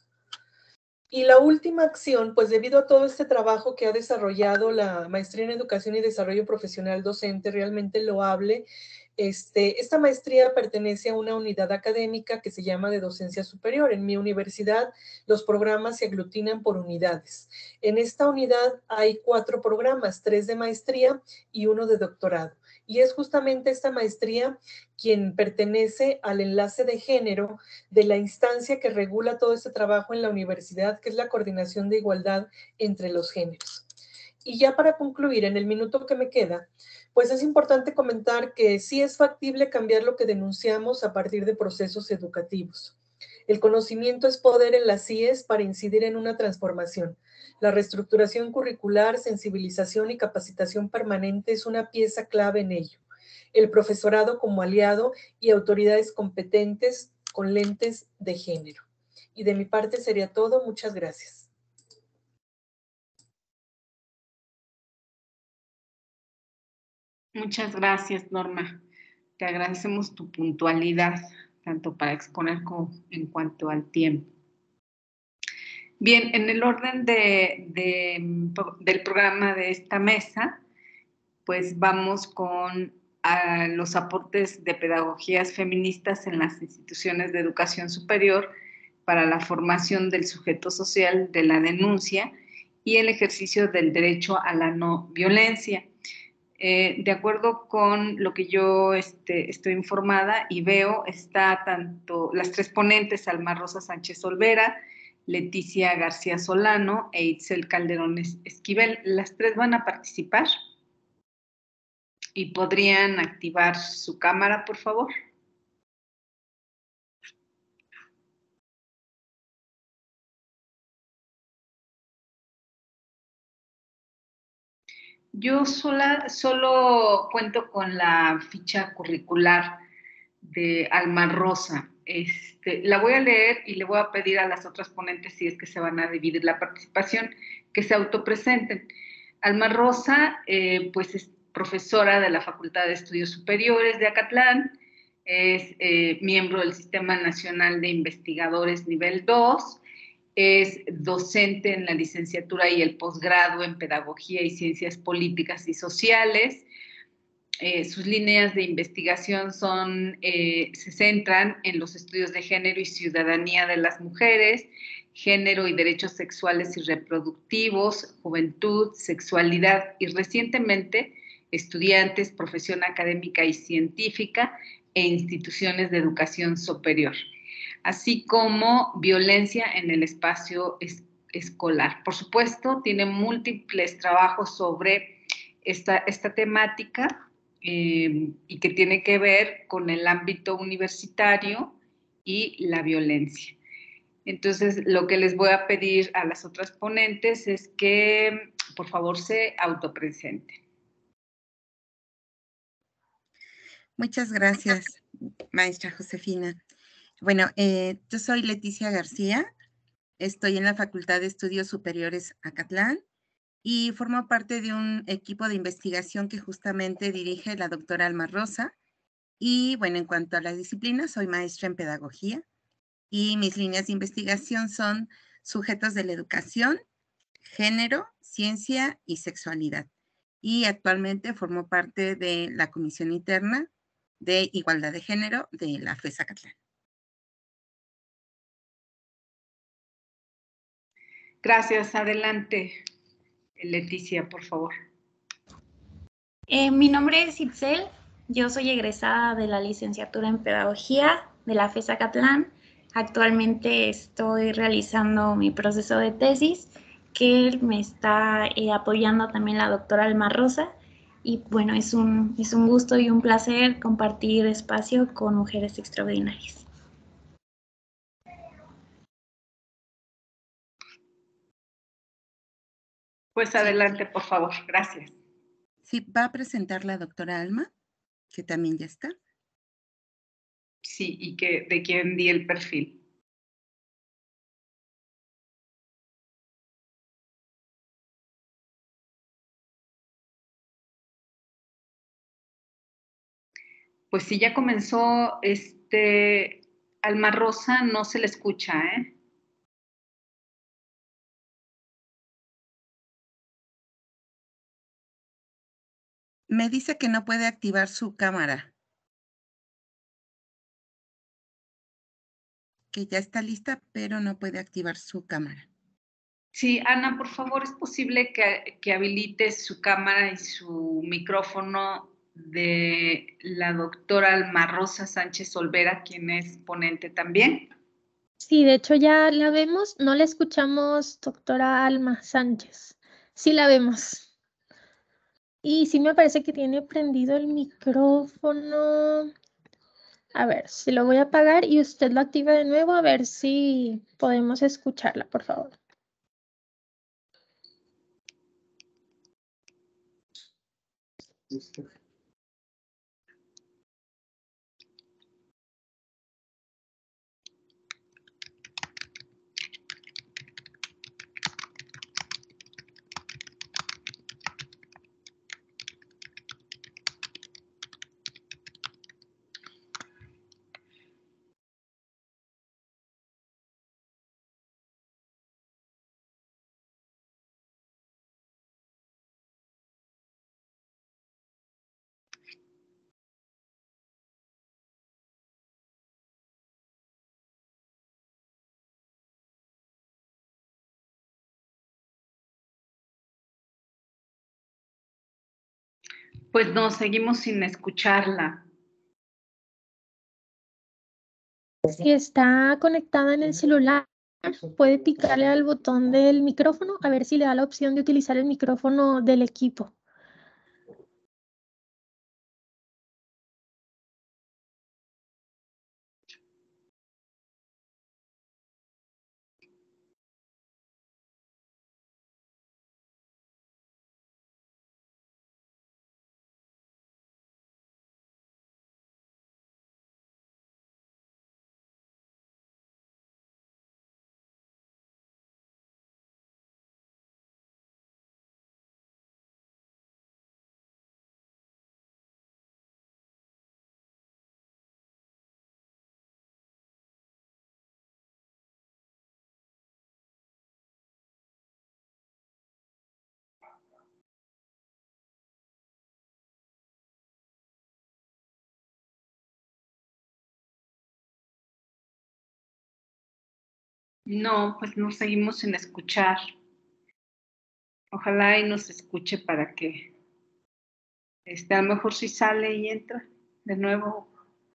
Y la última acción, pues debido a todo este trabajo que ha desarrollado la Maestría en Educación y Desarrollo Profesional Docente, realmente loable, este, esta maestría pertenece a una unidad académica que se llama de docencia superior. En mi universidad los programas se aglutinan por unidades. En esta unidad hay cuatro programas, tres de maestría y uno de doctorado. Y es justamente esta maestría quien pertenece al enlace de género de la instancia que regula todo este trabajo en la universidad, que es la Coordinación de Igualdad entre los Géneros. Y ya para concluir, en el minuto que me queda, pues es importante comentar que sí es factible cambiar lo que denunciamos a partir de procesos educativos. El conocimiento es poder en las I E S para incidir en una transformación. La reestructuración curricular, sensibilización y capacitación permanente es una pieza clave en ello. El profesorado como aliado y autoridades competentes con lentes de género. Y de mi parte sería todo. Muchas gracias. Muchas gracias, Norma. Te agradecemos tu puntualidad, tanto para exponer como en cuanto al tiempo. Bien, en el orden de, de, del programa de esta mesa, pues vamos con a los aportes de pedagogías feministas en las instituciones de educación superior para la formación del sujeto social de la denuncia y el ejercicio del derecho a la no violencia. Eh, de acuerdo con lo que yo este, estoy informada y veo, está tanto las tres ponentes, Alma Rosa Sánchez Olvera, Leticia García Solano e Itzel Calderón Esquivel. Las tres van a participar y podrían activar su cámara, por favor. Yo sola, solo cuento con la ficha curricular de Alma Rosa. Este, la voy a leer y le voy a pedir a las otras ponentes, si es que se van a dividir la participación, que se autopresenten. Alma Rosa, eh, pues es profesora de la Facultad de Estudios Superiores de Acatlán, es eh, miembro del Sistema Nacional de Investigadores Nivel dos, es docente en la licenciatura y el posgrado en Pedagogía y Ciencias Políticas y Sociales. Eh, sus líneas de investigación son, eh, se centran en los estudios de género y ciudadanía de las mujeres, género y derechos sexuales y reproductivos, juventud, sexualidad y recientemente estudiantes, profesión académica y científica e instituciones de educación superior, así como violencia en el espacio es, escolar. Por supuesto, tiene múltiples trabajos sobre esta, esta temática eh, y que tiene que ver con el ámbito universitario y la violencia. Entonces, lo que les voy a pedir a las otras ponentes es que, por favor, se autopresenten. Muchas gracias, maestra Josefina. Bueno, eh, yo soy Leticia García, estoy en la Facultad de Estudios Superiores Acatlán y formo parte de un equipo de investigación que justamente dirige la doctora Alma Rosa. Y bueno, en cuanto a la disciplina, soy maestra en pedagogía y mis líneas de investigación son sujetos de la educación, género, ciencia y sexualidad. Y actualmente formo parte de la Comisión Interna de Igualdad de Género de la FES Acatlán. Gracias. Adelante, Leticia, por favor. Eh, mi nombre es Itzel. Yo soy egresada de la licenciatura en Pedagogía de la FES Acatlán. Actualmente estoy realizando mi proceso de tesis, que me está eh, apoyando también la doctora Alma Rosa. Y bueno, es un, es un gusto y un placer compartir espacio con mujeres extraordinarias. Pues adelante, por favor. Gracias. Sí, va a presentar la doctora Alma, que también ya está. Sí, y que de quién di el perfil. Pues si ya comenzó este Alma Rosa, no se le escucha, ¿eh? Me dice que no puede activar su cámara. Que ya está lista, pero no puede activar su cámara. Sí, Ana, por favor, ¿es posible que, que habilite su cámara y su micrófono de la doctora Alma Rosa Sánchez Olvera, quien es ponente también? Sí, de hecho ya la vemos. No la escuchamos, doctora Alma Sánchez. Sí la vemos. Y sí me parece que tiene prendido el micrófono. A ver, si lo voy a apagar y usted lo activa de nuevo, a ver si podemos escucharla, por favor. Pues no, seguimos sin escucharla. Si está conectada en el celular, puede picarle al botón del micrófono a ver si le da la opción de utilizar el micrófono del equipo. No, pues no seguimos sin escuchar. Ojalá y nos escuche para que, este, a lo mejor si sale y entra de nuevo.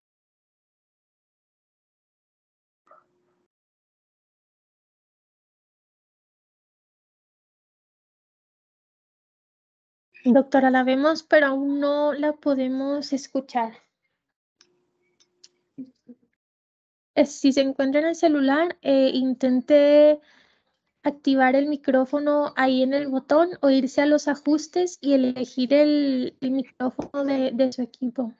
Doctora, la vemos, pero aún no la podemos escuchar. Eh, Si se encuentra en el celular, eh, intente activar el micrófono ahí en el botón o irse a los ajustes y elegir el, el micrófono de, de su equipo.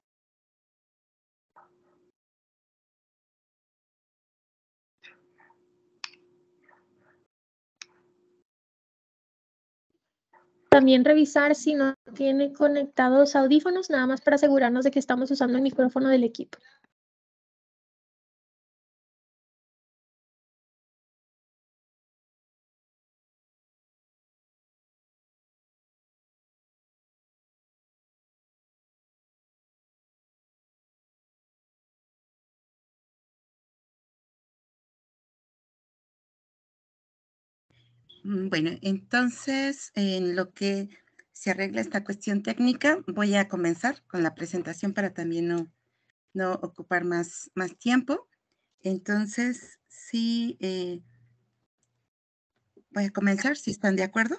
También revisar si no tiene conectados audífonos, nada más para asegurarnos de que estamos usando el micrófono del equipo. Bueno, entonces, en lo que se arregla esta cuestión técnica, voy a comenzar con la presentación para también no, no ocupar más, más tiempo. Entonces, sí, eh, voy a comenzar, si están de acuerdo.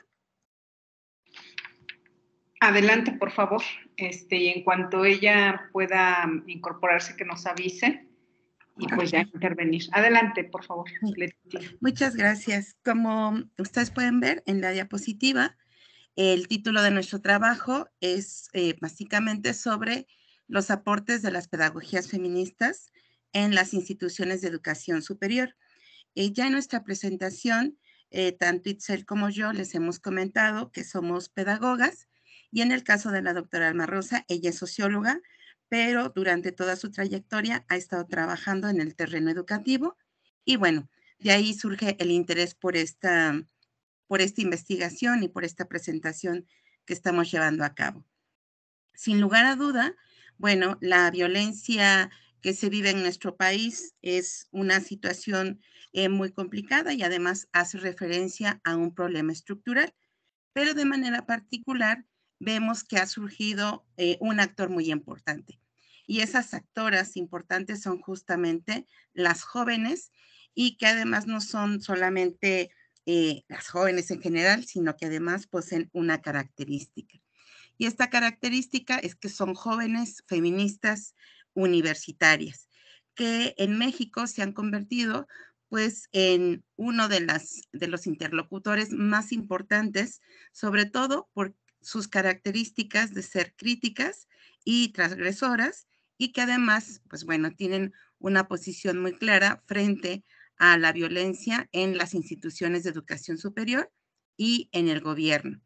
Adelante, por favor. Este, y en cuanto ella pueda incorporarse, que nos avise y pues ya intervenir. Adelante, por favor, Leticia. Muchas gracias. Como ustedes pueden ver en la diapositiva, el título de nuestro trabajo es eh, básicamente sobre los aportes de las pedagogías feministas en las instituciones de educación superior. Eh, ya en nuestra presentación, eh, tanto Itzel como yo les hemos comentado que somos pedagogas y en el caso de la doctora Alma Rosa, ella es socióloga, pero durante toda su trayectoria ha estado trabajando en el terreno educativo y bueno, de ahí surge el interés por esta, por esta investigación y por esta presentación que estamos llevando a cabo. Sin lugar a duda, bueno, la violencia que se vive en nuestro país es una situación eh, muy complicada y además hace referencia a un problema estructural, pero de manera particular vemos que ha surgido eh, un actor muy importante. Y esas actoras importantes son justamente las jóvenes y que además no son solamente eh, las jóvenes en general, sino que además poseen una característica. Y esta característica es que son jóvenes feministas universitarias, que en México se han convertido pues en uno de, las, de los interlocutores más importantes, sobre todo por sus características de ser críticas y transgresoras, y que además, pues bueno, tienen una posición muy clara frente a la violencia en las instituciones de educación superior y en el gobierno.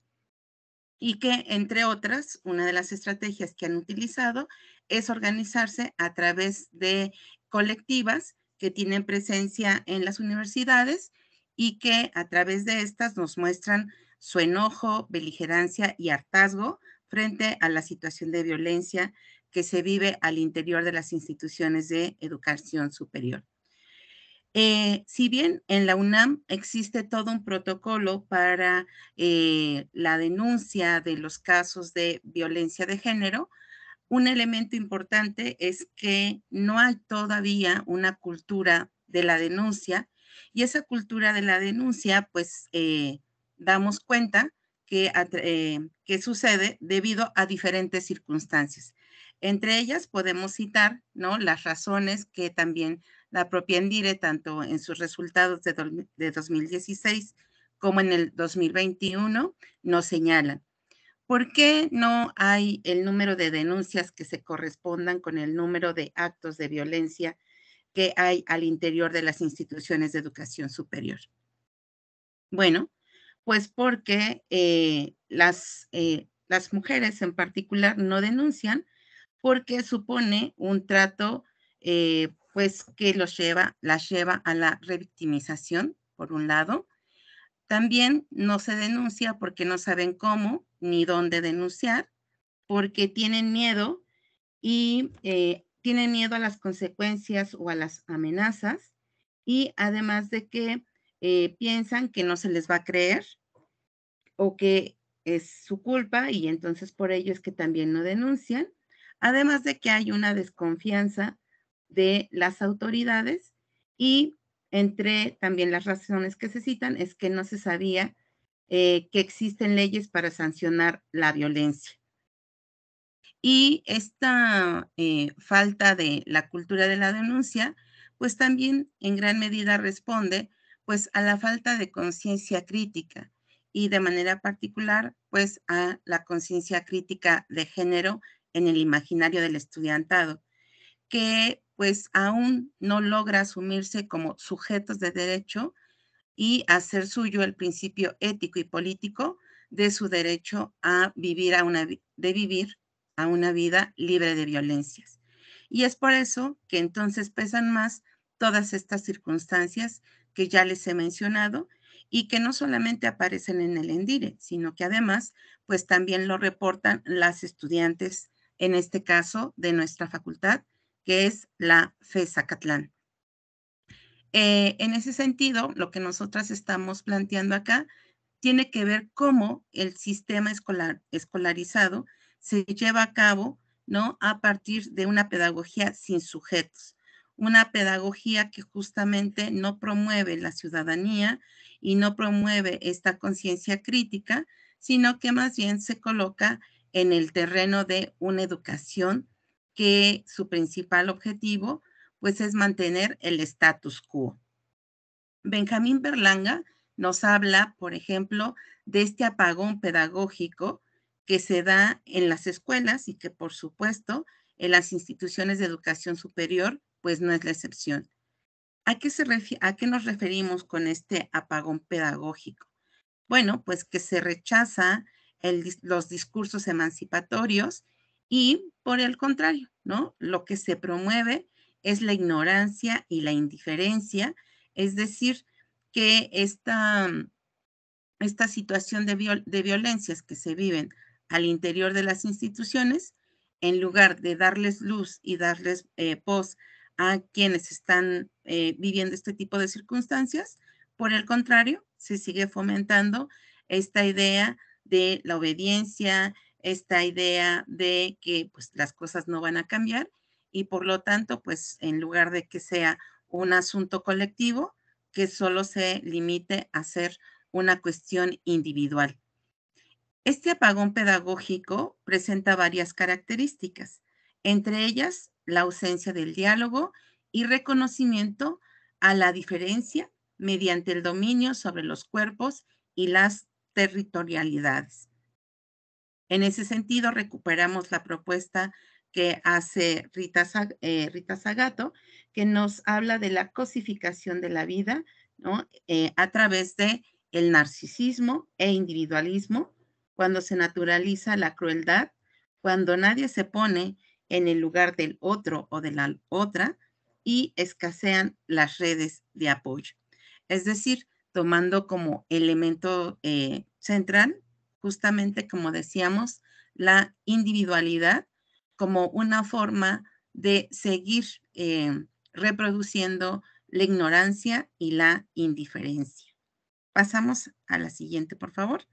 Y que, entre otras, una de las estrategias que han utilizado es organizarse a través de colectivas que tienen presencia en las universidades y que a través de estas nos muestran su enojo, beligerancia y hartazgo frente a la situación de violencia que se vive al interior de las instituciones de educación superior. Eh, si bien en la UNAM existe todo un protocolo para eh, la denuncia de los casos de violencia de género, un elemento importante es que no hay todavía una cultura de la denuncia Y esa cultura de la denuncia, pues, eh, damos cuenta que, eh, que sucede debido a diferentes circunstancias. Entre ellas podemos citar, ¿no?, las razones que también la propia ENDIRE, tanto en sus resultados de, do, de dos mil dieciséis como en el dos mil veintiuno, nos señalan. ¿Por qué no hay el número de denuncias que se correspondan con el número de actos de violencia que hay al interior de las instituciones de educación superior? Bueno, pues porque eh, las, eh, las mujeres en particular no denuncian porque supone un trato eh, pues que los lleva, las lleva a la revictimización, por un lado. También no se denuncia porque no saben cómo ni dónde denunciar, porque tienen miedo y eh, tienen miedo a las consecuencias o a las amenazas, y además de que eh, piensan que no se les va a creer o que es su culpa y entonces por ello es que también no denuncian, además de que hay una desconfianza de las autoridades y entre también las razones que se citan es que no se sabía eh, que existen leyes para sancionar la violencia. Y esta eh, falta de la cultura de la denuncia, pues también en gran medida responde pues a la falta de conciencia crítica y de manera particular pues a la conciencia crítica de género en el imaginario del estudiantado, que pues aún no logra asumirse como sujetos de derecho y hacer suyo el principio ético y político de su derecho a vivir a una, de vivir a una vida libre de violencias. Y es por eso que entonces pesan más todas estas circunstancias que ya les he mencionado y que no solamente aparecen en el ENDIRE, sino que además pues también lo reportan las estudiantes, en este caso de nuestra facultad, que es la FESA Catlán. Eh, en ese sentido, lo que nosotras estamos planteando acá tiene que ver cómo el sistema escolar, escolarizado se lleva a cabo, ¿no?, a partir de una pedagogía sin sujetos, una pedagogía que justamente no promueve la ciudadanía y no promueve esta conciencia crítica, sino que más bien se coloca en el terreno de una educación que su principal objetivo pues es mantener el status quo. Benjamín Berlanga nos habla, por ejemplo, de este apagón pedagógico que se da en las escuelas y que, por supuesto, en las instituciones de educación superior, pues no es la excepción. ¿A qué, se refi- a qué nos referimos con este apagón pedagógico? Bueno, pues que se rechaza el, los discursos emancipatorios y, por el contrario, ¿no?, lo que se promueve es la ignorancia y la indiferencia, es decir, que esta, esta situación de, viol de violencias que se viven al interior de las instituciones, en lugar de darles luz y darles eh, voz a quienes están eh, viviendo este tipo de circunstancias, por el contrario, se sigue fomentando esta idea de la obediencia, esta idea de que pues, las cosas no van a cambiar y por lo tanto, pues en lugar de que sea un asunto colectivo, que solo se limite a ser una cuestión individual. Este apagón pedagógico presenta varias características, entre ellas la ausencia del diálogo y reconocimiento a la diferencia mediante el dominio sobre los cuerpos y las territorialidades. En ese sentido, recuperamos la propuesta que hace Rita, eh, Rita Zagato, que nos habla de la cosificación de la vida, ¿no?, eh, a través de el narcisismo e individualismo, cuando se naturaliza la crueldad, cuando nadie se pone en el lugar del otro o de la otra y escasean las redes de apoyo. Es decir, tomando como elemento eh, central, justamente como decíamos, la individualidad como una forma de seguir eh, reproduciendo la ignorancia y la indiferencia. Pasamos a la siguiente, por favor.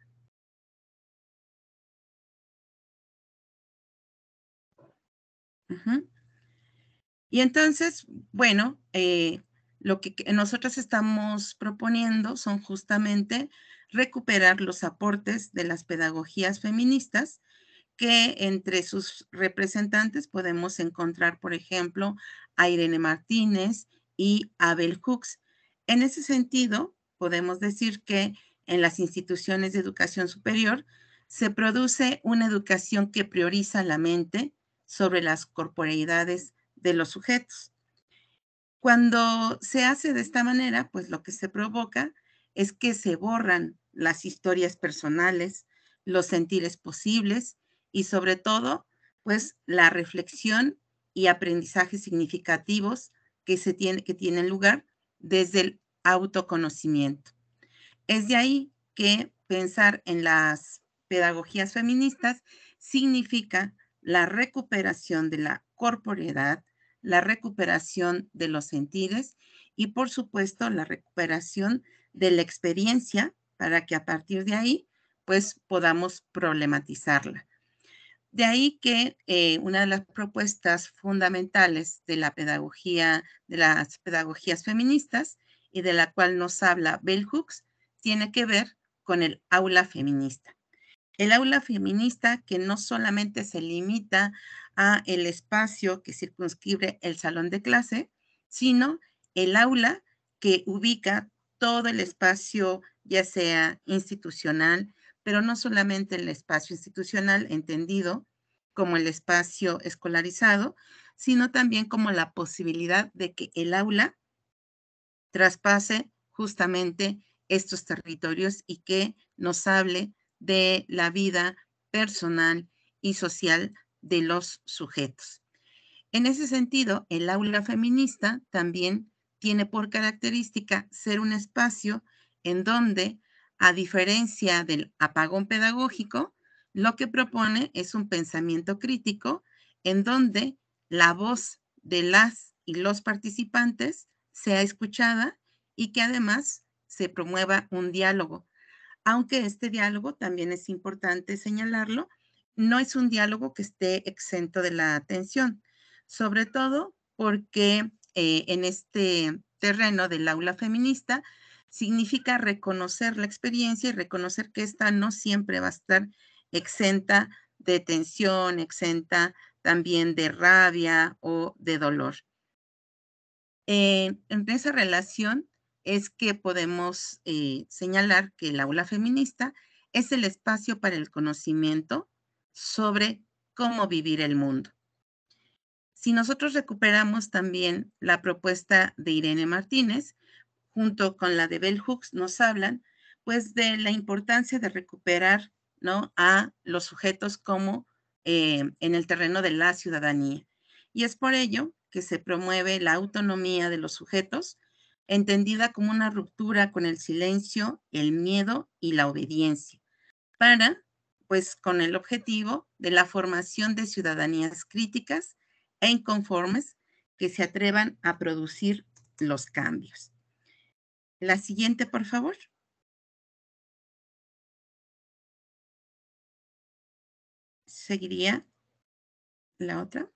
Uh-huh. Y entonces, bueno, eh, lo que nosotros estamos proponiendo son justamente recuperar los aportes de las pedagogías feministas, que entre sus representantes podemos encontrar, por ejemplo, a Irene Martínez y a Bell Hooks. En ese sentido, podemos decir que en las instituciones de educación superior se produce una educación que prioriza la mente sobre las corporeidades de los sujetos. Cuando se hace de esta manera, pues lo que se provoca es que se borran las historias personales, los sentires posibles y sobre todo, pues la reflexión y aprendizajes significativos que, se tiene, que tienen lugar desde el autoconocimiento. Es de ahí que pensar en las pedagogías feministas significa la recuperación de la corporeidad, la recuperación de los sentires y, por supuesto, la recuperación de la experiencia para que a partir de ahí, pues, podamos problematizarla. De ahí que eh, una de las propuestas fundamentales de la pedagogía, de las pedagogías feministas y de la cual nos habla Bell Hooks, tiene que ver con el aula feminista. El aula feminista que no solamente se limita a el espacio que circunscribe el salón de clase, sino el aula que ubica todo el espacio, ya sea institucional, pero no solamente el espacio institucional entendido como el espacio escolarizado, sino también como la posibilidad de que el aula traspase justamente estos territorios y que nos hable de la vida personal y social de los sujetos. En ese sentido, el aula feminista también tiene por característica ser un espacio en donde, a diferencia del apagón pedagógico, lo que propone es un pensamiento crítico en donde la voz de las y los participantes sea escuchada y que además se promueva un diálogo. Aunque este diálogo, también es importante señalarlo, no es un diálogo que esté exento de la atención, sobre todo porque eh, en este terreno del aula feminista significa reconocer la experiencia y reconocer que esta no siempre va a estar exenta de tensión, exenta también de rabia o de dolor. Eh, en esa relación es que podemos eh, señalar que el aula feminista es el espacio para el conocimiento sobre cómo vivir el mundo. Si nosotros recuperamos también la propuesta de Irene Martínez, junto con la de Bell Hooks, nos hablan pues de la importancia de recuperar, ¿no?, a los sujetos como eh, en el terreno de la ciudadanía. Y es por ello que se promueve la autonomía de los sujetos, entendida como una ruptura con el silencio, el miedo y la obediencia, para, pues, con el objetivo de la formación de ciudadanías críticas e inconformes que se atrevan a producir los cambios. La siguiente, por favor. Seguiría la otra.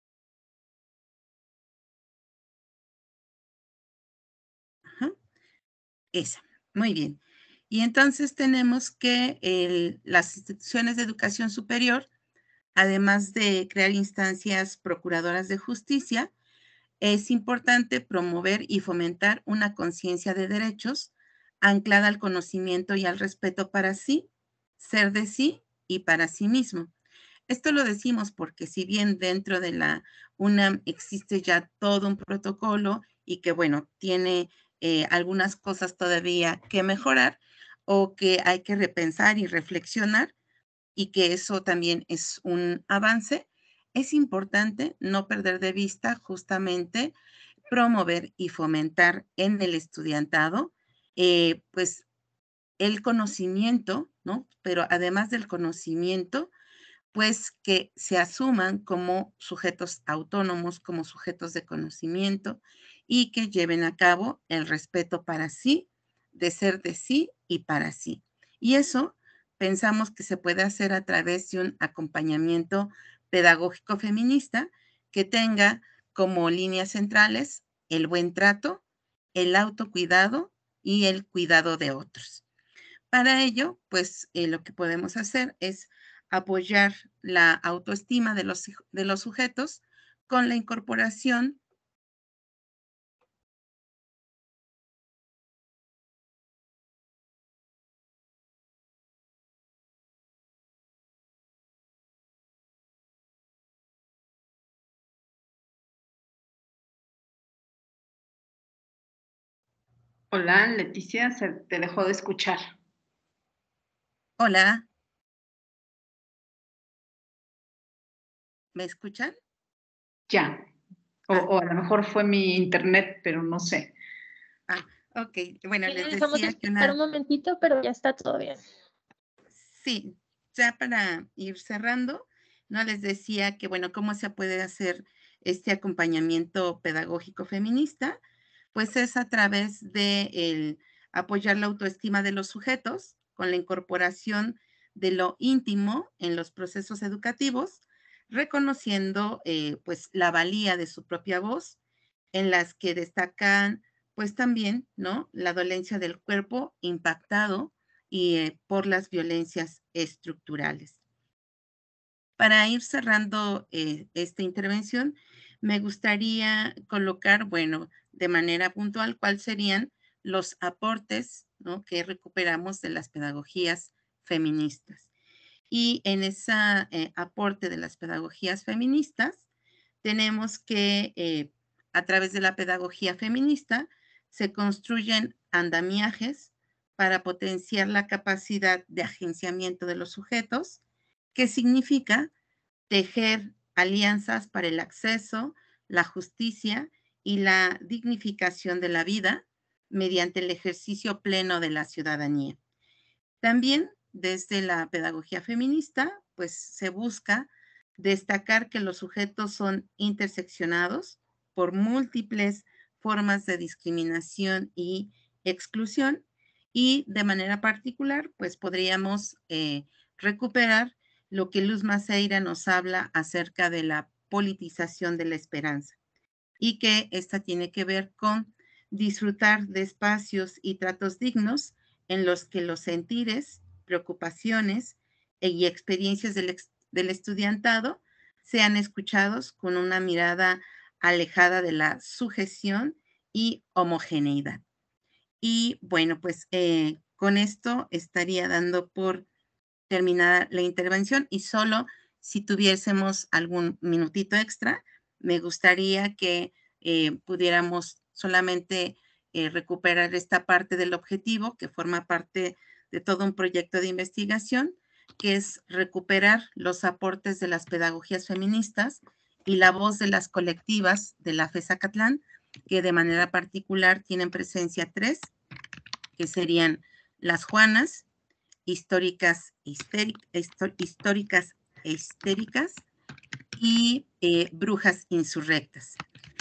Ajá. Esa. Muy bien. Y entonces tenemos que el, las instituciones de educación superior, además de crear instancias procuradoras de justicia, es importante promover y fomentar una conciencia de derechos anclada al conocimiento y al respeto para sí, ser de sí y para sí mismo. Esto lo decimos porque si bien dentro de la UNAM existe ya todo un protocolo y que, bueno, tiene eh, algunas cosas todavía que mejorar o que hay que repensar y reflexionar, y que eso también es un avance, es importante no perder de vista justamente promover y fomentar en el estudiantado, eh, pues, el conocimiento, ¿no? Pero además del conocimiento, pues que se asuman como sujetos autónomos, como sujetos de conocimiento y que lleven a cabo el respeto para sí, de ser de sí y para sí. Y eso pensamos que se puede hacer a través de un acompañamiento pedagógico feminista que tenga como líneas centrales el buen trato, el autocuidado y el cuidado de otros. Para ello, pues eh, lo que podemos hacer es apoyar la autoestima de los, de los sujetos con la incorporación Hola, Leticia, se te dejó de escuchar. Hola. ¿Me escuchan? Ya. O, Ah. o a lo mejor fue mi internet, pero no sé. Ah, ok. Bueno, Sí, les le dejamos decía que esperar una... un momentito, pero ya está todo bien. Sí, ya para ir cerrando, no les decía que, bueno, cómo se puede hacer este acompañamiento pedagógico feminista, pues es a través de el apoyar la autoestima de los sujetos con la incorporación de lo íntimo en los procesos educativos, reconociendo eh, pues la valía de su propia voz, en las que destacan pues también, ¿no? La dolencia del cuerpo impactado y eh, por las violencias estructurales. Para ir cerrando eh, esta intervención, me gustaría colocar, bueno, de manera puntual, cuáles serían los aportes, ¿no?, que recuperamos de las pedagogías feministas. Y en ese eh, aporte de las pedagogías feministas, tenemos que eh, a través de la pedagogía feminista se construyen andamiajes para potenciar la capacidad de agenciamiento de los sujetos, que significa tejer alianzas para el acceso, la justicia y la dignificación de la vida mediante el ejercicio pleno de la ciudadanía. También desde la pedagogía feminista, pues se busca destacar que los sujetos son interseccionados por múltiples formas de discriminación y exclusión, y de manera particular, pues podríamos eh, recuperar lo que Luz Maceira nos habla acerca de la politización de la esperanza, y que esta tiene que ver con disfrutar de espacios y tratos dignos en los que los sentires, preocupaciones y experiencias del, del estudiantado sean escuchados con una mirada alejada de la sujeción y homogeneidad. Y bueno, pues eh, con esto estaría dando por terminada la intervención, y solo si tuviésemos algún minutito extra, me gustaría que eh, pudiéramos solamente eh, recuperar esta parte del objetivo que forma parte de todo un proyecto de investigación, que es recuperar los aportes de las pedagogías feministas y la voz de las colectivas de la FES-Acatlán, que de manera particular tienen presencia tres, que serían las Juanas, históricas, histéric, históricas e histéricas, y eh, brujas insurrectas.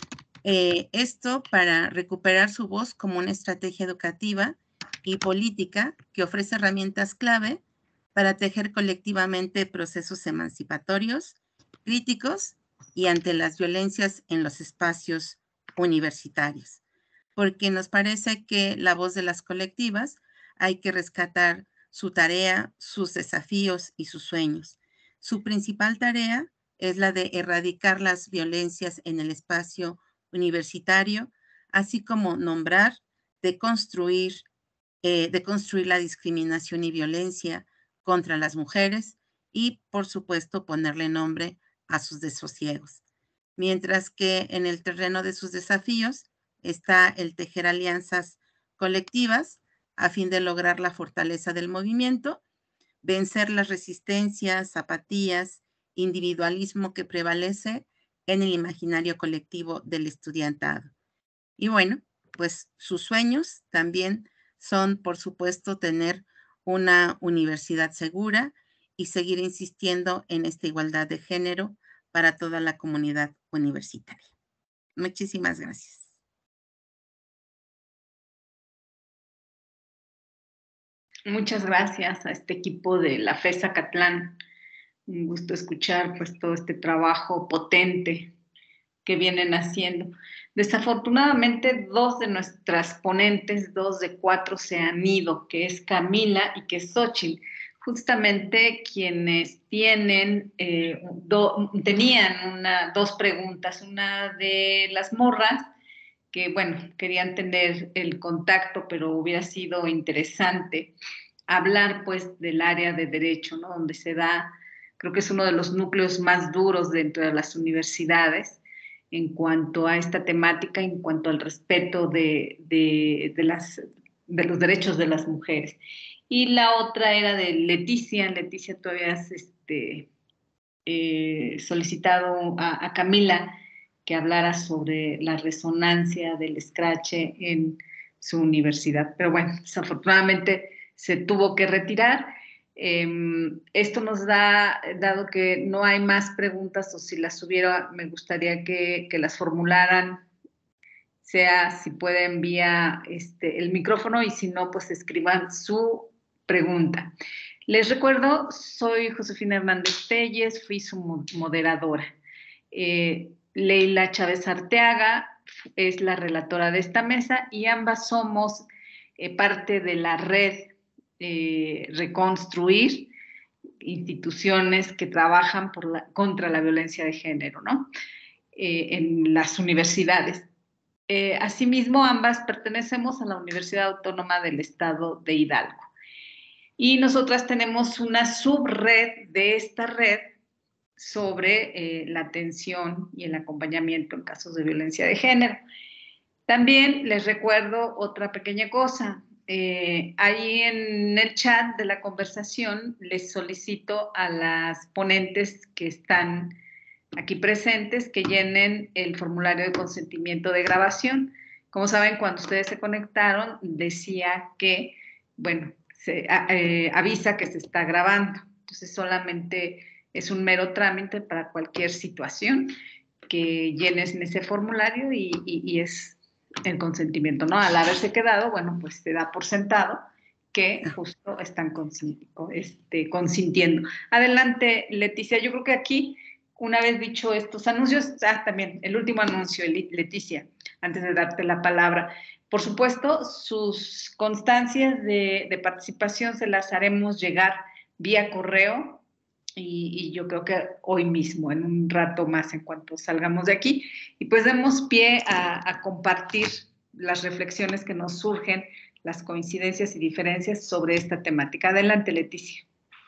Eh, esto para recuperar su voz como una estrategia educativa y política que ofrece herramientas clave para tejer colectivamente procesos emancipatorios, críticos y ante las violencias en los espacios universitarios. Porque nos parece que la voz de las colectivas hay que rescatar su tarea, sus desafíos y sus sueños. Su principal tarea es la de erradicar las violencias en el espacio universitario, así como nombrar, deconstruir, eh, deconstruir la discriminación y violencia contra las mujeres y, por supuesto, ponerle nombre a sus desasosiegos. Mientras que en el terreno de sus desafíos está el tejer alianzas colectivas a fin de lograr la fortaleza del movimiento, vencer las resistencias, apatías, individualismo que prevalece en el imaginario colectivo del estudiantado. Y bueno, pues sus sueños también son, por supuesto, tener una universidad segura y seguir insistiendo en esta igualdad de género para toda la comunidad universitaria. Muchísimas gracias. Muchas gracias a este equipo de la FES-Acatlán. Un gusto escuchar pues todo este trabajo potente que vienen haciendo. Desafortunadamente, dos de nuestras ponentes, dos de cuatro, se han ido, que es Camila y que es Xochitl, justamente quienes tienen, eh, do, tenían una, dos preguntas, una de las morras, que bueno, querían tener el contacto, pero hubiera sido interesante hablar pues del área de derecho, ¿no? Donde se da, creo que es uno de los núcleos más duros dentro de las universidades en cuanto a esta temática, en cuanto al respeto de, de, de, las, de los derechos de las mujeres. Y la otra era de Leticia. Leticia, tú habías este, eh, solicitado a, a Camila que hablara sobre la resonancia del escrache en su universidad. Pero bueno, desafortunadamente se tuvo que retirar. Eh, esto nos da, dado que no hay más preguntas, o si las hubiera, me gustaría que, que las formularan, sea si pueden vía este, el micrófono, y si no, pues escriban su pregunta. Les recuerdo, soy Josefina Hernández Telles, fui su moderadora. Eh, Leila Chávez Arteaga es la relatora de esta mesa, y ambas somos eh, parte de la red eh, Reconstruir, instituciones que trabajan por la, contra la violencia de género, ¿no? Eh, en las universidades. Eh, asimismo, ambas pertenecemos a la Universidad Autónoma del Estado de Hidalgo. Y nosotras tenemos una subred de esta red sobre eh, la atención y el acompañamiento en casos de violencia de género. También les recuerdo otra pequeña cosa. Eh, ahí en el chat de la conversación les solicito a las ponentes que están aquí presentes que llenen el formulario de consentimiento de grabación. Como saben, cuando ustedes se conectaron, decía que, bueno, se eh, avisa que se está grabando. Entonces, solamente es un mero trámite para cualquier situación que llenes en ese formulario y, y, y es el consentimiento, ¿no? Al haberse quedado, bueno, pues se da por sentado que justo están este, consintiendo. Adelante, Leticia. Yo creo que aquí, una vez dicho estos anuncios, ah, también el último anuncio, Leticia, antes de darte la palabra. Por supuesto, sus constancias de, de participación se las haremos llegar vía correo, y, y yo creo que hoy mismo, en un rato más, en cuanto salgamos de aquí, y pues demos pie a, a compartir las reflexiones que nos surgen, las coincidencias y diferencias sobre esta temática. Adelante, Leticia.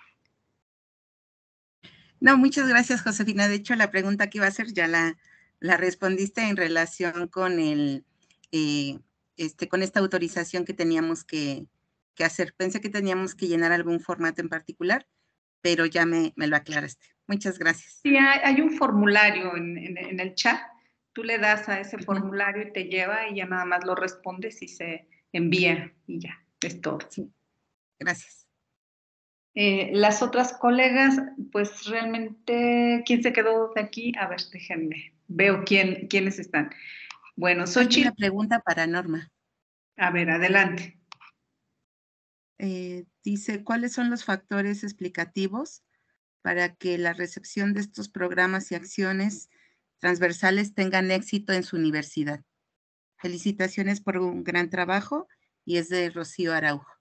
No, muchas gracias, Josefina. De hecho, la pregunta que iba a hacer ya la, la respondiste en relación con el, eh, este, con esta autorización que teníamos que, que hacer. Pensé que teníamos que llenar algún formato en particular, pero ya me, me lo aclaraste. Muchas gracias. Sí, hay, hay un formulario en, en, en el chat. Tú le das a ese formulario y te lleva, y ya nada más lo respondes y se envía, y ya, es todo. Sí. Gracias. Eh, las otras colegas, pues realmente, ¿quién se quedó de aquí? A ver, déjenme, veo quién, quiénes están. Bueno, Xochitl. Hay una pregunta para Norma. A ver, adelante. Eh, dice, ¿cuáles son los factores explicativos para que la recepción de estos programas y acciones transversales tengan éxito en su universidad? Felicitaciones por un gran trabajo, y es de Rocío Araujo.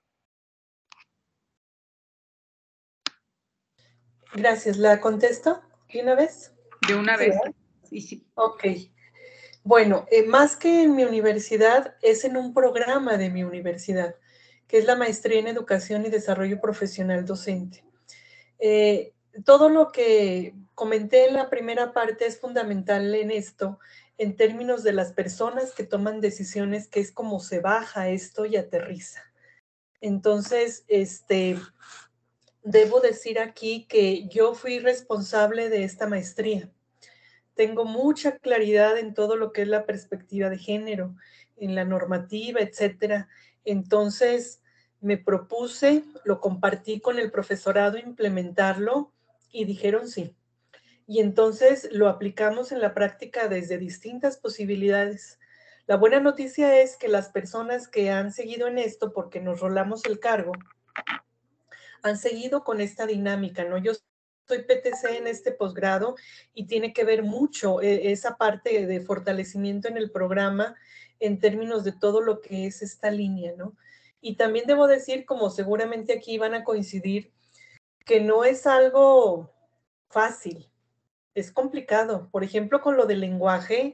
Gracias. ¿La contesto de una vez? De una sí, vez. Sí, sí. Ok. Bueno, eh, más que en mi universidad, es en un programa de mi universidad, que es la Maestría en Educación y Desarrollo Profesional Docente. Eh, todo lo que comenté en la primera parte es fundamental en esto, en términos de las personas que toman decisiones, que es como se baja esto y aterriza. Entonces, este, debo decir aquí que yo fui responsable de esta maestría. Tengo mucha claridad en todo lo que es la perspectiva de género, en la normativa, etcétera. Entonces, me propuse, lo compartí con el profesorado, implementarlo, y dijeron sí. Y entonces lo aplicamos en la práctica desde distintas posibilidades. La buena noticia es que las personas que han seguido en esto, porque nos rolamos el cargo, han seguido con esta dinámica, ¿no? Yo soy P T C en este posgrado y tiene que ver mucho eh, esa parte de fortalecimiento en el programa en términos de todo lo que es esta línea, ¿no? Y también debo decir, como seguramente aquí van a coincidir, que no es algo fácil, es complicado. Por ejemplo, con lo del lenguaje,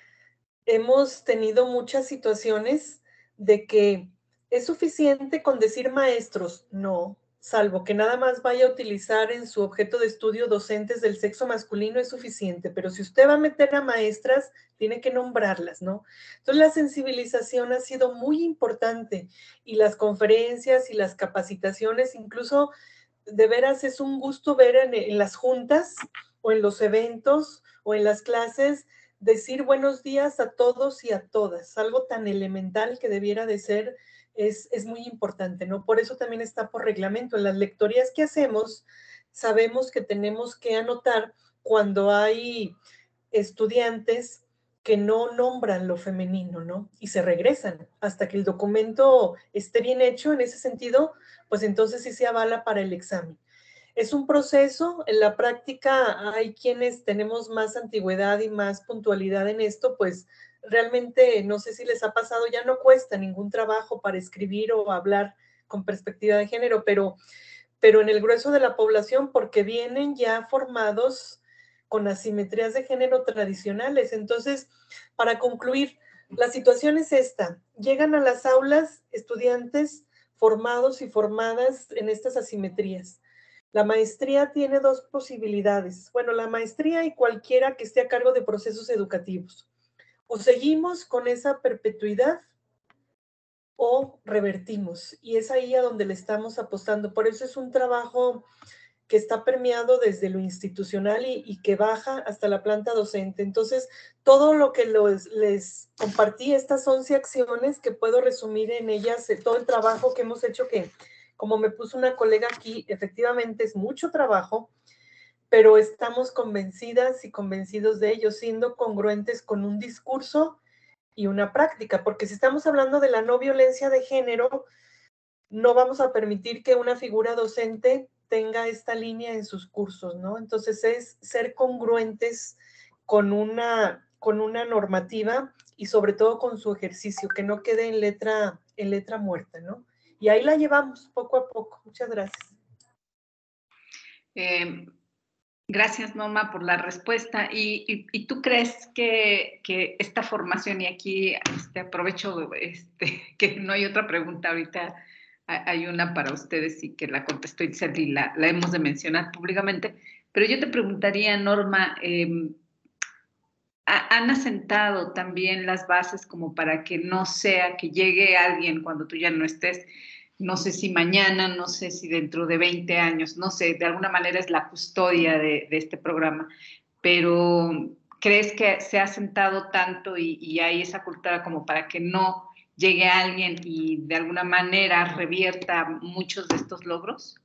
hemos tenido muchas situaciones de que es suficiente con decir maestros, no, salvo que nada más vaya a utilizar en su objeto de estudio docentes del sexo masculino es suficiente, pero si usted va a meter a maestras, tiene que nombrarlas, ¿no? Entonces la sensibilización ha sido muy importante y las conferencias y las capacitaciones, incluso de veras es un gusto ver en, en las juntas o en los eventos o en las clases decir buenos días a todos y a todas, algo tan elemental que debiera de ser, es, es muy importante, ¿no? Por eso también está por reglamento. En las lectorías que hacemos, sabemos que tenemos que anotar cuando hay estudiantes que no nombran lo femenino, ¿no? Y se regresan hasta que el documento esté bien hecho en ese sentido, pues entonces sí se avala para el examen. Es un proceso, en la práctica hay quienes tenemos más antigüedad y más puntualidad en esto, pues realmente no sé si les ha pasado, ya no cuesta ningún trabajo para escribir o hablar con perspectiva de género, pero, pero en el grueso de la población, porque vienen ya formados con asimetrías de género tradicionales. Entonces, para concluir, la situación es esta, llegan a las aulas estudiantes formados y formadas en estas asimetrías. La maestría tiene dos posibilidades. Bueno, la maestría y cualquiera que esté a cargo de procesos educativos. O seguimos con esa perpetuidad o revertimos. Y es ahí a donde le estamos apostando. Por eso es un trabajo que está permeado desde lo institucional y, y que baja hasta la planta docente. Entonces, todo lo que los, les compartí, estas once acciones que puedo resumir en ellas, todo el trabajo que hemos hecho que, como me puso una colega aquí, efectivamente es mucho trabajo, pero estamos convencidas y convencidos de ello, siendo congruentes con un discurso y una práctica, porque si estamos hablando de la no violencia de género, no vamos a permitir que una figura docente tenga esta línea en sus cursos, ¿no? Entonces es ser congruentes con una, con una normativa y sobre todo con su ejercicio, que no quede en letra, en letra muerta, ¿no? Y ahí la llevamos poco a poco. Muchas gracias. Eh, gracias, Norma, por la respuesta. ¿Y, y, y tú crees que, que esta formación, y aquí este, aprovecho este, que no hay otra pregunta ahorita, hay una para ustedes y que la contestó Itzel y la, la hemos de mencionar públicamente, pero yo te preguntaría, Norma, eh, ¿han asentado también las bases como para que no sea que llegue alguien cuando tú ya no estés? No sé si mañana, no sé si dentro de veinte años, no sé, de alguna manera es la custodia de, de este programa, pero ¿crees que se ha asentado tanto y, y hay esa cultura como para que no llegue alguien y de alguna manera revierta muchos de estos logros?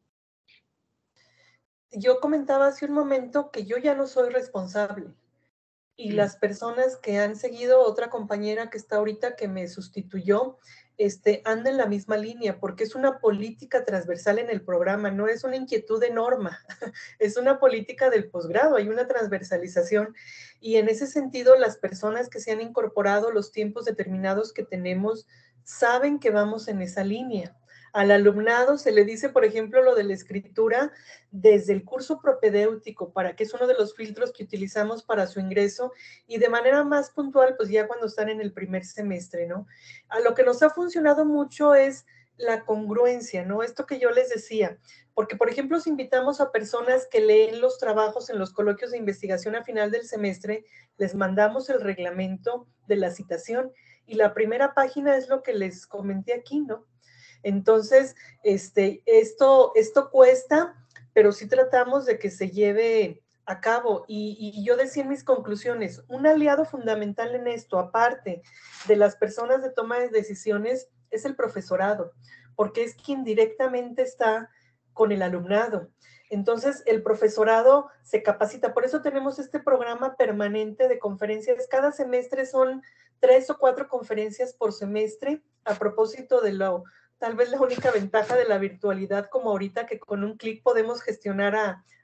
Yo comentaba hace un momento que yo ya no soy responsable y las personas que han seguido, otra compañera que está ahorita que me sustituyó, este, anda en la misma línea, porque es una política transversal en el programa, no es una inquietud de Norma, es una política del posgrado, hay una transversalización, y en ese sentido las personas que se han incorporado, los tiempos determinados que tenemos, saben que vamos en esa línea. Al alumnado se le dice, por ejemplo, lo de la escritura desde el curso propedéutico, para que es uno de los filtros que utilizamos para su ingreso, y de manera más puntual, pues ya cuando están en el primer semestre, ¿no? A lo que nos ha funcionado mucho es la congruencia, ¿no? Esto que yo les decía, porque, por ejemplo, si invitamos a personas que leen los trabajos en los coloquios de investigación a final del semestre, les mandamos el reglamento de la citación, y la primera página es lo que les comenté aquí, ¿no? Entonces, este, esto, esto cuesta, pero sí tratamos de que se lleve a cabo. Y, y yo decía en mis conclusiones, un aliado fundamental en esto, aparte de las personas de toma de decisiones, es el profesorado, porque es quien directamente está con el alumnado. Entonces, el profesorado se capacita. Por eso tenemos este programa permanente de conferencias. Cada semestre son tres o cuatro conferencias por semestre, a propósito de lo... Tal vez la única ventaja de la virtualidad como ahorita, que con un clic podemos gestionar a,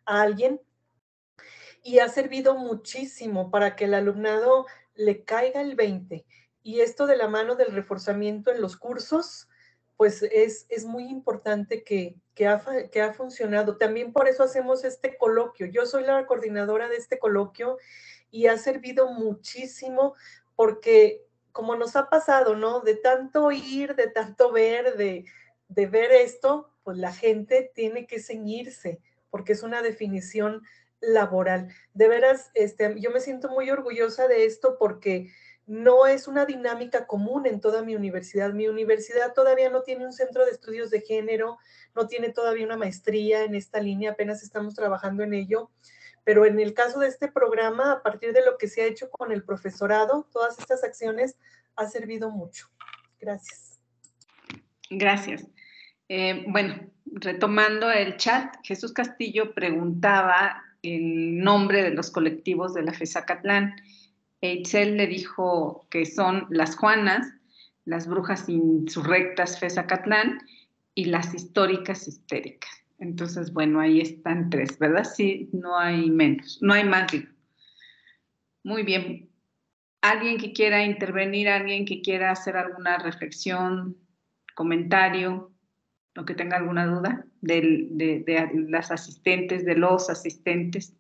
a alguien y ha servido muchísimo para que el alumnado le caiga el veinte. Y esto de la mano del reforzamiento en los cursos, pues es, es muy importante que, que, ha, que ha funcionado. También por eso hacemos este coloquio. Yo soy la coordinadora de este coloquio y ha servido muchísimo porque como nos ha pasado, ¿no? De tanto oír, de tanto ver, de, de ver esto, pues la gente tiene que ceñirse porque es una definición laboral. De veras, este, yo me siento muy orgullosa de esto porque no es una dinámica común en toda mi universidad. Mi universidad todavía no tiene un centro de estudios de género, no tiene todavía una maestría en esta línea, apenas estamos trabajando en ello. Pero en el caso de este programa, a partir de lo que se ha hecho con el profesorado, todas estas acciones ha servido mucho. Gracias. Gracias. Eh, bueno, retomando el chat, Jesús Castillo preguntaba el nombre de los colectivos de la FESACatlán. Eitzel le dijo que son las Juanas, las Brujas Insurrectas FESACatlán y las Históricas Histéricas. Entonces, bueno, ahí están tres, ¿verdad? Sí, no hay menos, no hay más, digo. Muy bien. ¿Alguien que quiera intervenir, alguien que quiera hacer alguna reflexión, comentario, o que tenga alguna duda de, de, de las asistentes, de los asistentes?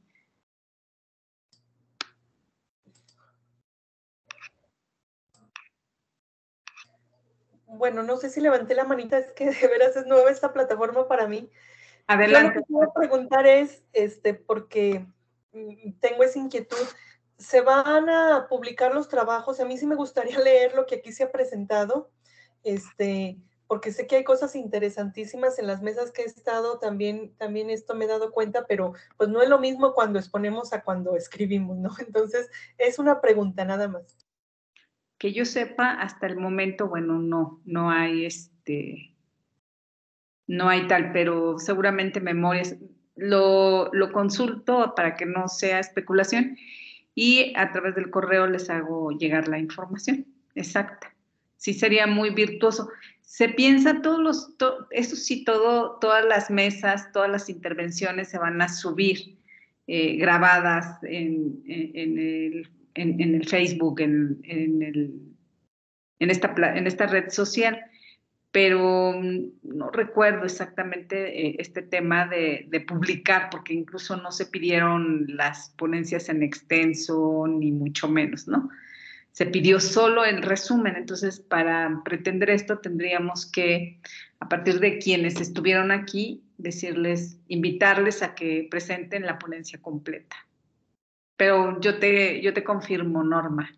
Bueno, no sé si levanté la manita, es que de veras es nueva esta plataforma para mí. Adelante. Yo lo que quiero preguntar es, este, porque tengo esa inquietud, ¿se van a publicar los trabajos? A mí sí me gustaría leer lo que aquí se ha presentado, este, porque sé que hay cosas interesantísimas en las mesas que he estado, también, también esto me he dado cuenta, pero pues no es lo mismo cuando exponemos a cuando escribimos, ¿no? Entonces, es una pregunta nada más. Que yo sepa, hasta el momento, bueno, no, no hay este, no hay tal, pero seguramente memorias, lo, lo consulto para que no sea especulación y a través del correo les hago llegar la información exacta. Sí, sería muy virtuoso. Se piensa todos los, to, eso sí, todo, todas las mesas, todas las intervenciones se van a subir eh, grabadas en, en, en, el, en, en el Facebook, en, en, el, en, esta, en esta red social, pero no recuerdo exactamente eh, este tema de, de publicar, porque incluso no se pidieron las ponencias en extenso, ni mucho menos, ¿no? Se pidió solo el resumen. Entonces, para pretender esto, tendríamos que, a partir de quienes estuvieron aquí, decirles, invitarles a que presenten la ponencia completa. Pero yo te, yo te confirmo, Norma.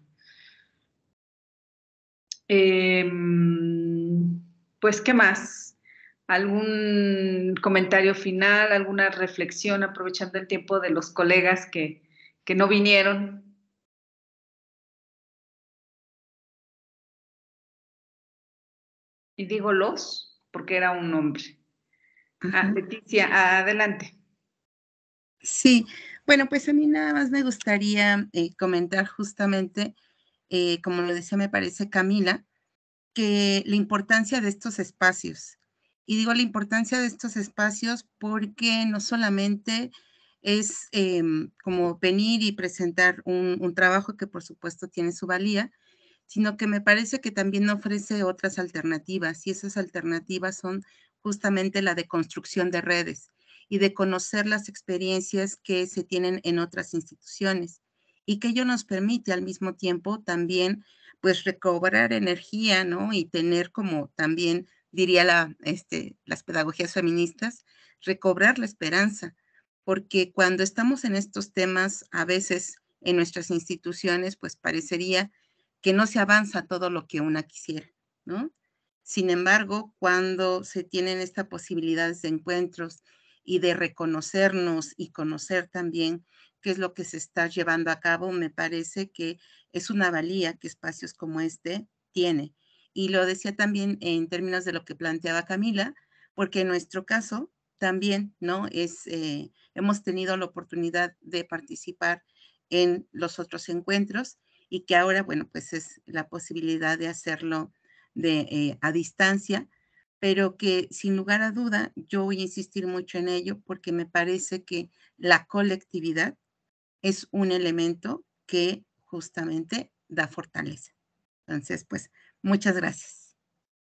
Eh, pues, ¿qué más? ¿Algún comentario final, alguna reflexión, aprovechando el tiempo de los colegas que, que no vinieron? Y digo los, porque era un hombre. Ah, Leticia, adelante. Sí, bueno, pues a mí nada más me gustaría eh, comentar justamente, eh, como lo decía, me parece Camila, que la importancia de estos espacios. Y digo la importancia de estos espacios porque no solamente es eh, como venir y presentar un, un trabajo que por supuesto tiene su valía, sino que me parece que también ofrece otras alternativas, y esas alternativas son justamente la de construcción de redes y de conocer las experiencias que se tienen en otras instituciones, y que ello nos permite al mismo tiempo también pues recobrar energía, ¿no? Y tener, como también diría la, este, las pedagogías feministas, recobrar la esperanza, porque cuando estamos en estos temas, a veces en nuestras instituciones, pues parecería que no se avanza todo lo que una quisiera, ¿no? Sin embargo, cuando se tienen estas posibilidades de encuentros y de reconocernos y conocer también qué es lo que se está llevando a cabo, me parece que es una valía que espacios como este tiene. Y lo decía también en términos de lo que planteaba Camila, porque en nuestro caso también, ¿no? Es, eh, hemos tenido la oportunidad de participar en los otros encuentros y que ahora, bueno, pues es la posibilidad de hacerlo de, eh, a distancia, pero que sin lugar a duda yo voy a insistir mucho en ello porque me parece que la colectividad es un elemento que justamente da fortaleza. Entonces, pues, muchas gracias.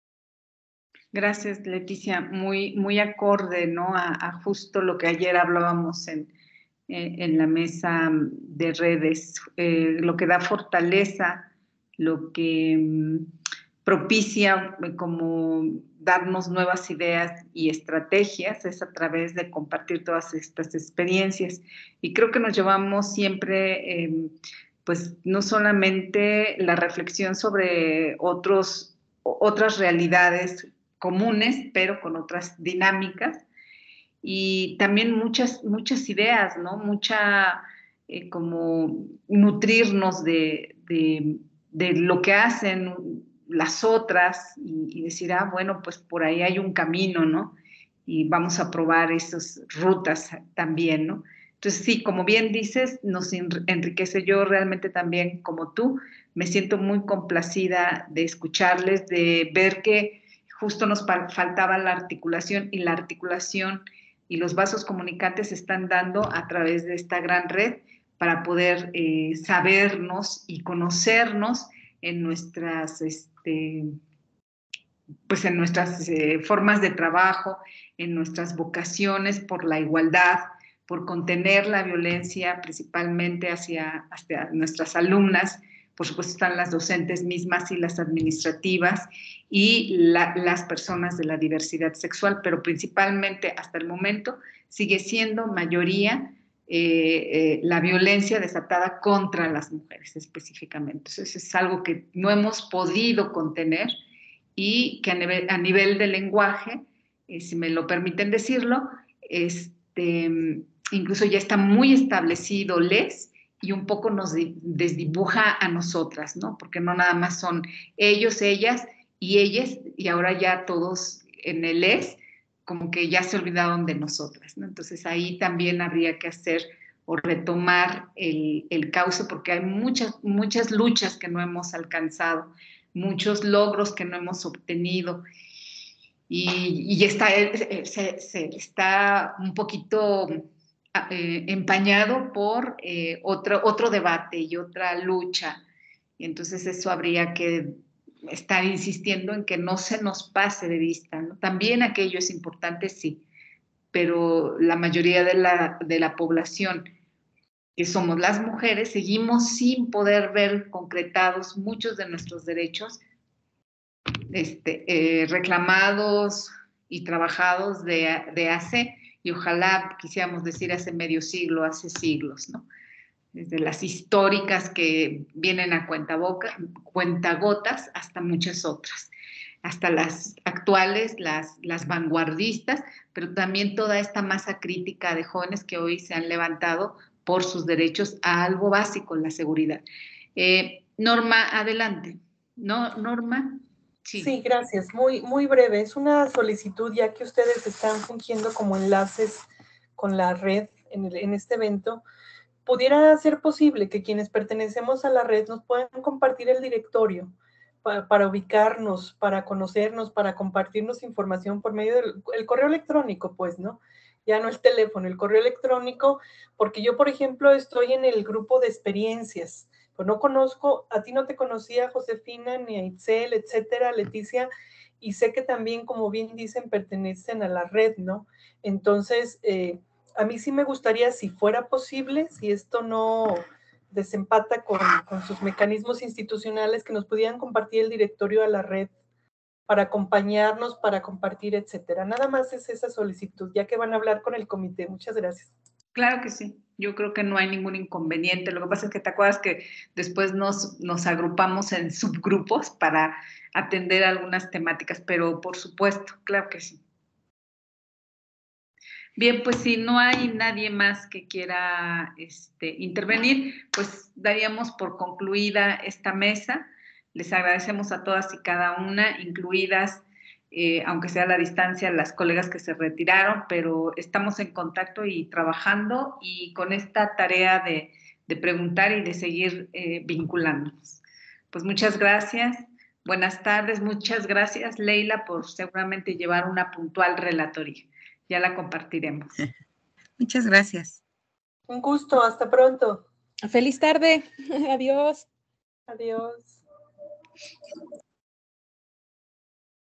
Gracias, Leticia. Muy, muy acorde, ¿no? A, a justo lo que ayer hablábamos en, en, en la mesa de redes, eh, lo que da fortaleza, lo que mm, propicia como darnos nuevas ideas y estrategias es a través de compartir todas estas experiencias. Y creo que nos llevamos siempre, eh, pues, no solamente la reflexión sobre otros, otras realidades comunes, pero con otras dinámicas, y también muchas, muchas ideas, ¿no? Mucha, eh, como nutrirnos de, de, de lo que hacen las otras y, y decir, ah, bueno, pues por ahí hay un camino, ¿no? Y vamos a probar esas rutas también, ¿no? Entonces, sí, como bien dices, nos enriquece. Yo realmente también, como tú, me siento muy complacida de escucharles, de ver que justo nos faltaba la articulación, y la articulación y los vasos comunicantes se están dando a través de esta gran red para poder eh, sabernos y conocernos en nuestras, este, pues en nuestras eh, formas de trabajo, en nuestras vocaciones por la igualdad, por contener la violencia principalmente hacia, hacia nuestras alumnas. Por supuesto están las docentes mismas y las administrativas y la, las personas de la diversidad sexual, pero principalmente hasta el momento sigue siendo mayoría eh, eh, la violencia desatada contra las mujeres específicamente. Entonces es algo que no hemos podido contener y que a nivel, a nivel de lenguaje, eh, si me lo permiten decirlo, este, incluso ya está muy establecido les, y un poco nos desdibuja a nosotras, ¿no? Porque no nada más son ellos, ellas y ellas, y ahora ya todos en el es, como que ya se olvidaron de nosotras, ¿no? Entonces ahí también habría que hacer o retomar el, el cauce, porque hay muchas, muchas luchas que no hemos alcanzado, muchos logros que no hemos obtenido, y, y está, se, se está un poquito eh, empañado por eh, otro, otro debate y otra lucha. Y entonces eso habría que estar insistiendo en que no se nos pase de vista, ¿no? También aquello es importante, sí, pero la mayoría de la, de la población, que somos las mujeres, seguimos sin poder ver concretados muchos de nuestros derechos este, eh, reclamados y trabajados de, de hace, y ojalá quisiéramos decir hace medio siglo, hace siglos, ¿no? Desde las históricas que vienen a cuentaboca, cuentagotas hasta muchas otras, hasta las actuales, las, las vanguardistas, pero también toda esta masa crítica de jóvenes que hoy se han levantado por sus derechos a algo básico, la seguridad. Eh, Norma, adelante. No, Norma. Sí. Sí, gracias. Muy, muy breve. Es una solicitud, ya que ustedes están fungiendo como enlaces con la red en, el, en este evento. ¿Pudiera ser posible que quienes pertenecemos a la red nos puedan compartir el directorio para, para ubicarnos, para conocernos, para compartirnos información por medio del el correo electrónico, pues, ¿no? Ya no el teléfono, el correo electrónico, porque yo, por ejemplo, estoy en el grupo de experiencias. Pues no conozco, a ti no te conocía, Josefina, ni a Itzel, etcétera, Leticia, y sé que también, como bien dicen, pertenecen a la red, ¿no? Entonces, eh, a mí sí me gustaría, si fuera posible, si esto no desempata con, con sus mecanismos institucionales, que nos pudieran compartir el directorio a la red para acompañarnos, para compartir, etcétera. Nada más es esa solicitud, ya que van a hablar con el comité. Muchas gracias. Claro que sí, yo creo que no hay ningún inconveniente. Lo que pasa es que te acuerdas que después nos, nos agrupamos en subgrupos para atender algunas temáticas, pero por supuesto, claro que sí. Bien, pues si no hay nadie más que quiera este, intervenir, pues daríamos por concluida esta mesa. Les agradecemos a todas y cada una, incluidas, eh, aunque sea a la distancia, las colegas que se retiraron, pero estamos en contacto y trabajando y con esta tarea de, de preguntar y de seguir eh, vinculándonos. Pues muchas gracias. Buenas tardes, muchas gracias Leila por seguramente llevar una puntual relatoría. Ya la compartiremos. Muchas gracias. Un gusto, hasta pronto. Feliz tarde. Adiós. Adiós.